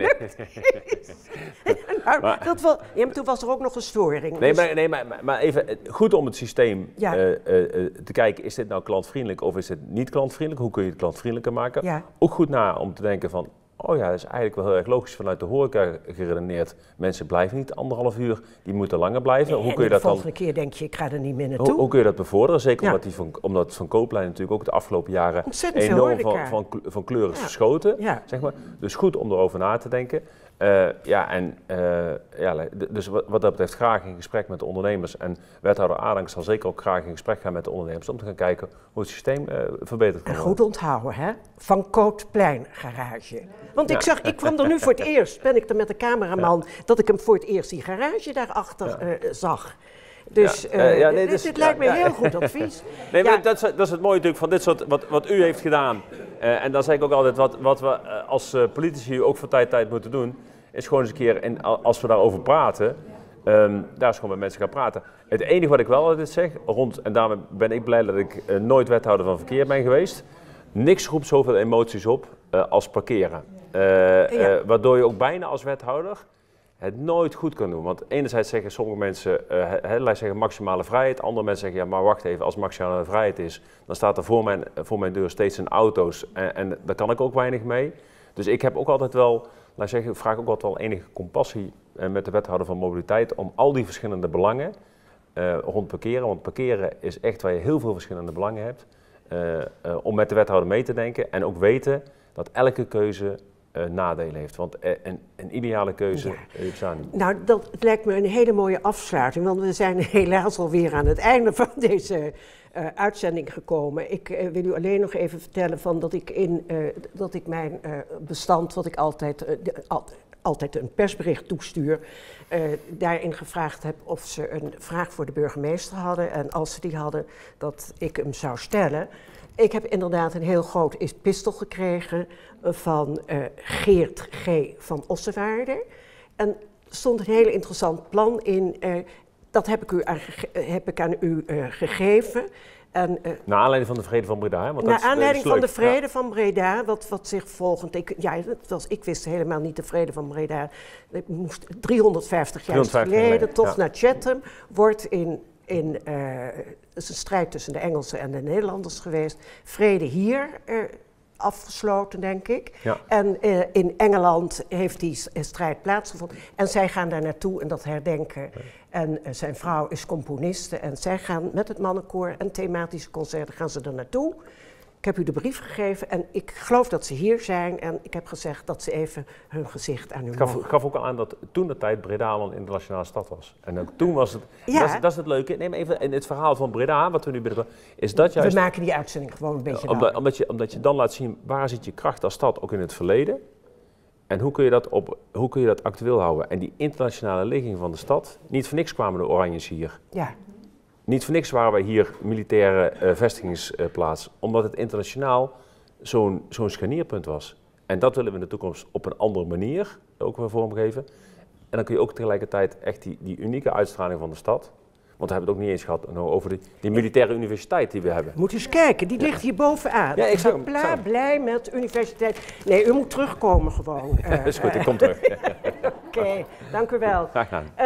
nee, nee. nou, maar, dat wel, ja, maar toen was er ook nog een storing. Nee, dus... maar, nee maar, maar even goed om het systeem ja. uh, uh, te kijken, is dit nou klantvriendelijk of is dit niet klantvriendelijk? Hoe kun je het klantvriendelijker maken? Ja. Ook goed na om te denken van, oh ja, dat is eigenlijk wel heel erg logisch vanuit de horeca geredeneerd. Mensen blijven niet anderhalf uur, die moeten langer blijven. Nee, hoe kun je de dat volgende dan, keer denk je, ik ga er niet meer naartoe. Hoe, hoe kun je dat bevorderen? Zeker ja. omdat, die van, omdat Van Kooplijn natuurlijk ook de afgelopen jaren ontzettend enorm van, van, van kleur is ja. verschoten. Ja. Zeg maar. Dus goed om erover na te denken. Uh, ja, en uh, ja, dus wat, wat dat betreft graag in gesprek met de ondernemers. En wethouder Adink zal zeker ook graag in gesprek gaan met de ondernemers om te gaan kijken hoe het systeem uh, verbeterd kan worden. En goed onthouden, hè? Van Kootplein garage. Want ja. ik zag, ik kwam er nu voor het eerst, ben ik er met de cameraman, ja. dat ik hem voor het eerst die garage daarachter ja. uh, zag. Dus ja, uh, ja, nee, dit, dus, dit lijkt ja, me ja. heel goed advies. Nee, maar ja. dat, is, dat is het mooie natuurlijk van dit soort, wat, wat u heeft gedaan. Uh, en dan zeg ik ook altijd, wat, wat we uh, als uh, politici ook van tijd tot tijd moeten doen, is gewoon eens een keer, en als we daarover praten, um, daar is gewoon met mensen gaan praten. Het enige wat ik wel altijd zeg, rond, en daarom ben ik blij dat ik uh, nooit wethouder van verkeer ben geweest, niks roept zoveel emoties op uh, als parkeren. Uh, ja. uh, waardoor je ook bijna als wethouder het nooit goed kan doen. Want enerzijds zeggen sommige mensen, uh, he, zeggen maximale vrijheid. Andere mensen zeggen, ja maar wacht even, als maximale vrijheid is, dan staat er voor mijn, voor mijn deur steeds een auto's. En, en daar kan ik ook weinig mee. Dus ik heb ook altijd wel, laat zeggen, ik vraag ook altijd wel enige compassie uh, met de wethouder van mobiliteit om al die verschillende belangen uh, rond parkeren. Want parkeren is echt waar je heel veel verschillende belangen hebt. Uh, uh, om met de wethouder mee te denken en ook weten dat elke keuze Uh, nadelen heeft. Want uh, een, een ideale keuze ja. uh, bestaat niet. Nou, dat lijkt me een hele mooie afsluiting, want we zijn helaas alweer aan het einde van deze uh, uitzending gekomen. Ik uh, wil u alleen nog even vertellen van dat ik in uh, dat ik mijn uh, bestand, wat ik altijd, uh, de, al, altijd een persbericht toestuur, uh, daarin gevraagd heb of ze een vraag voor de burgemeester hadden. En als ze die hadden, dat ik hem zou stellen. Ik heb inderdaad een heel groot epistel gekregen van uh, Geert G. van Ossewaarde. En er stond een heel interessant plan in. Uh, dat heb ik, u aan, heb ik aan u uh, gegeven. En, uh, naar aanleiding van de Vrede van Breda. Hè? Want naar dat is, aanleiding dat is van de Vrede ja. van Breda, wat, wat zich volgend... Ik, ja, het was, ik wist helemaal niet de Vrede van Breda. Ik moest driehonderdvijftig jaar geleden, toch ja. naar Chatham, wordt in... in uh, het is een strijd tussen de Engelsen en de Nederlanders geweest. Vrede hier uh, afgesloten, denk ik. Ja. En uh, in Engeland heeft die strijd plaatsgevonden. En zij gaan daar naartoe en dat herdenken. Ja. En uh, zijn vrouw is componiste en zij gaan met het mannenkoor en thematische concerten gaan ze er naartoe. Ik heb u de brief gegeven en ik geloof dat ze hier zijn en ik heb gezegd dat ze even hun gezicht aan u mogen. Ik gaf ook al aan dat toen de tijd Breda al een internationale stad was. En ook toen was het, ja. dat, is, dat is het leuke. Neem even in het verhaal van Breda, wat we nu binnen is dat juist... We maken die uitzending gewoon een beetje omdat, omdat, je, omdat je dan laat zien, waar zit je kracht als stad, ook in het verleden. En hoe kun je dat, op, hoe kun je dat actueel houden? En die internationale ligging van de stad, niet voor niks kwamen de Oranjes hier. Ja. Niet voor niks waren wij hier militaire uh, vestigingsplaats, uh, omdat het internationaal zo'n zo'n scharnierpunt was. En dat willen we in de toekomst op een andere manier ook weer vormgeven. En dan kun je ook tegelijkertijd echt die, die unieke uitstraling van de stad, want we hebben het ook niet eens gehad nou, over die, die militaire universiteit die we hebben. Moet eens kijken, die ligt hier bovenaan. Ja, ik zag hem. Bla, blij met universiteit. Nee, u moet terugkomen gewoon. Uh, is goed, ik kom terug. Oké, okay, dank u wel. Graag gedaan. Uh,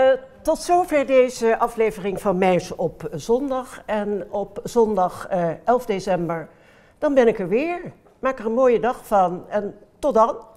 tot zover deze aflevering van Meis op zondag. En op zondag uh, elf december, dan ben ik er weer. Maak er een mooie dag van en tot dan.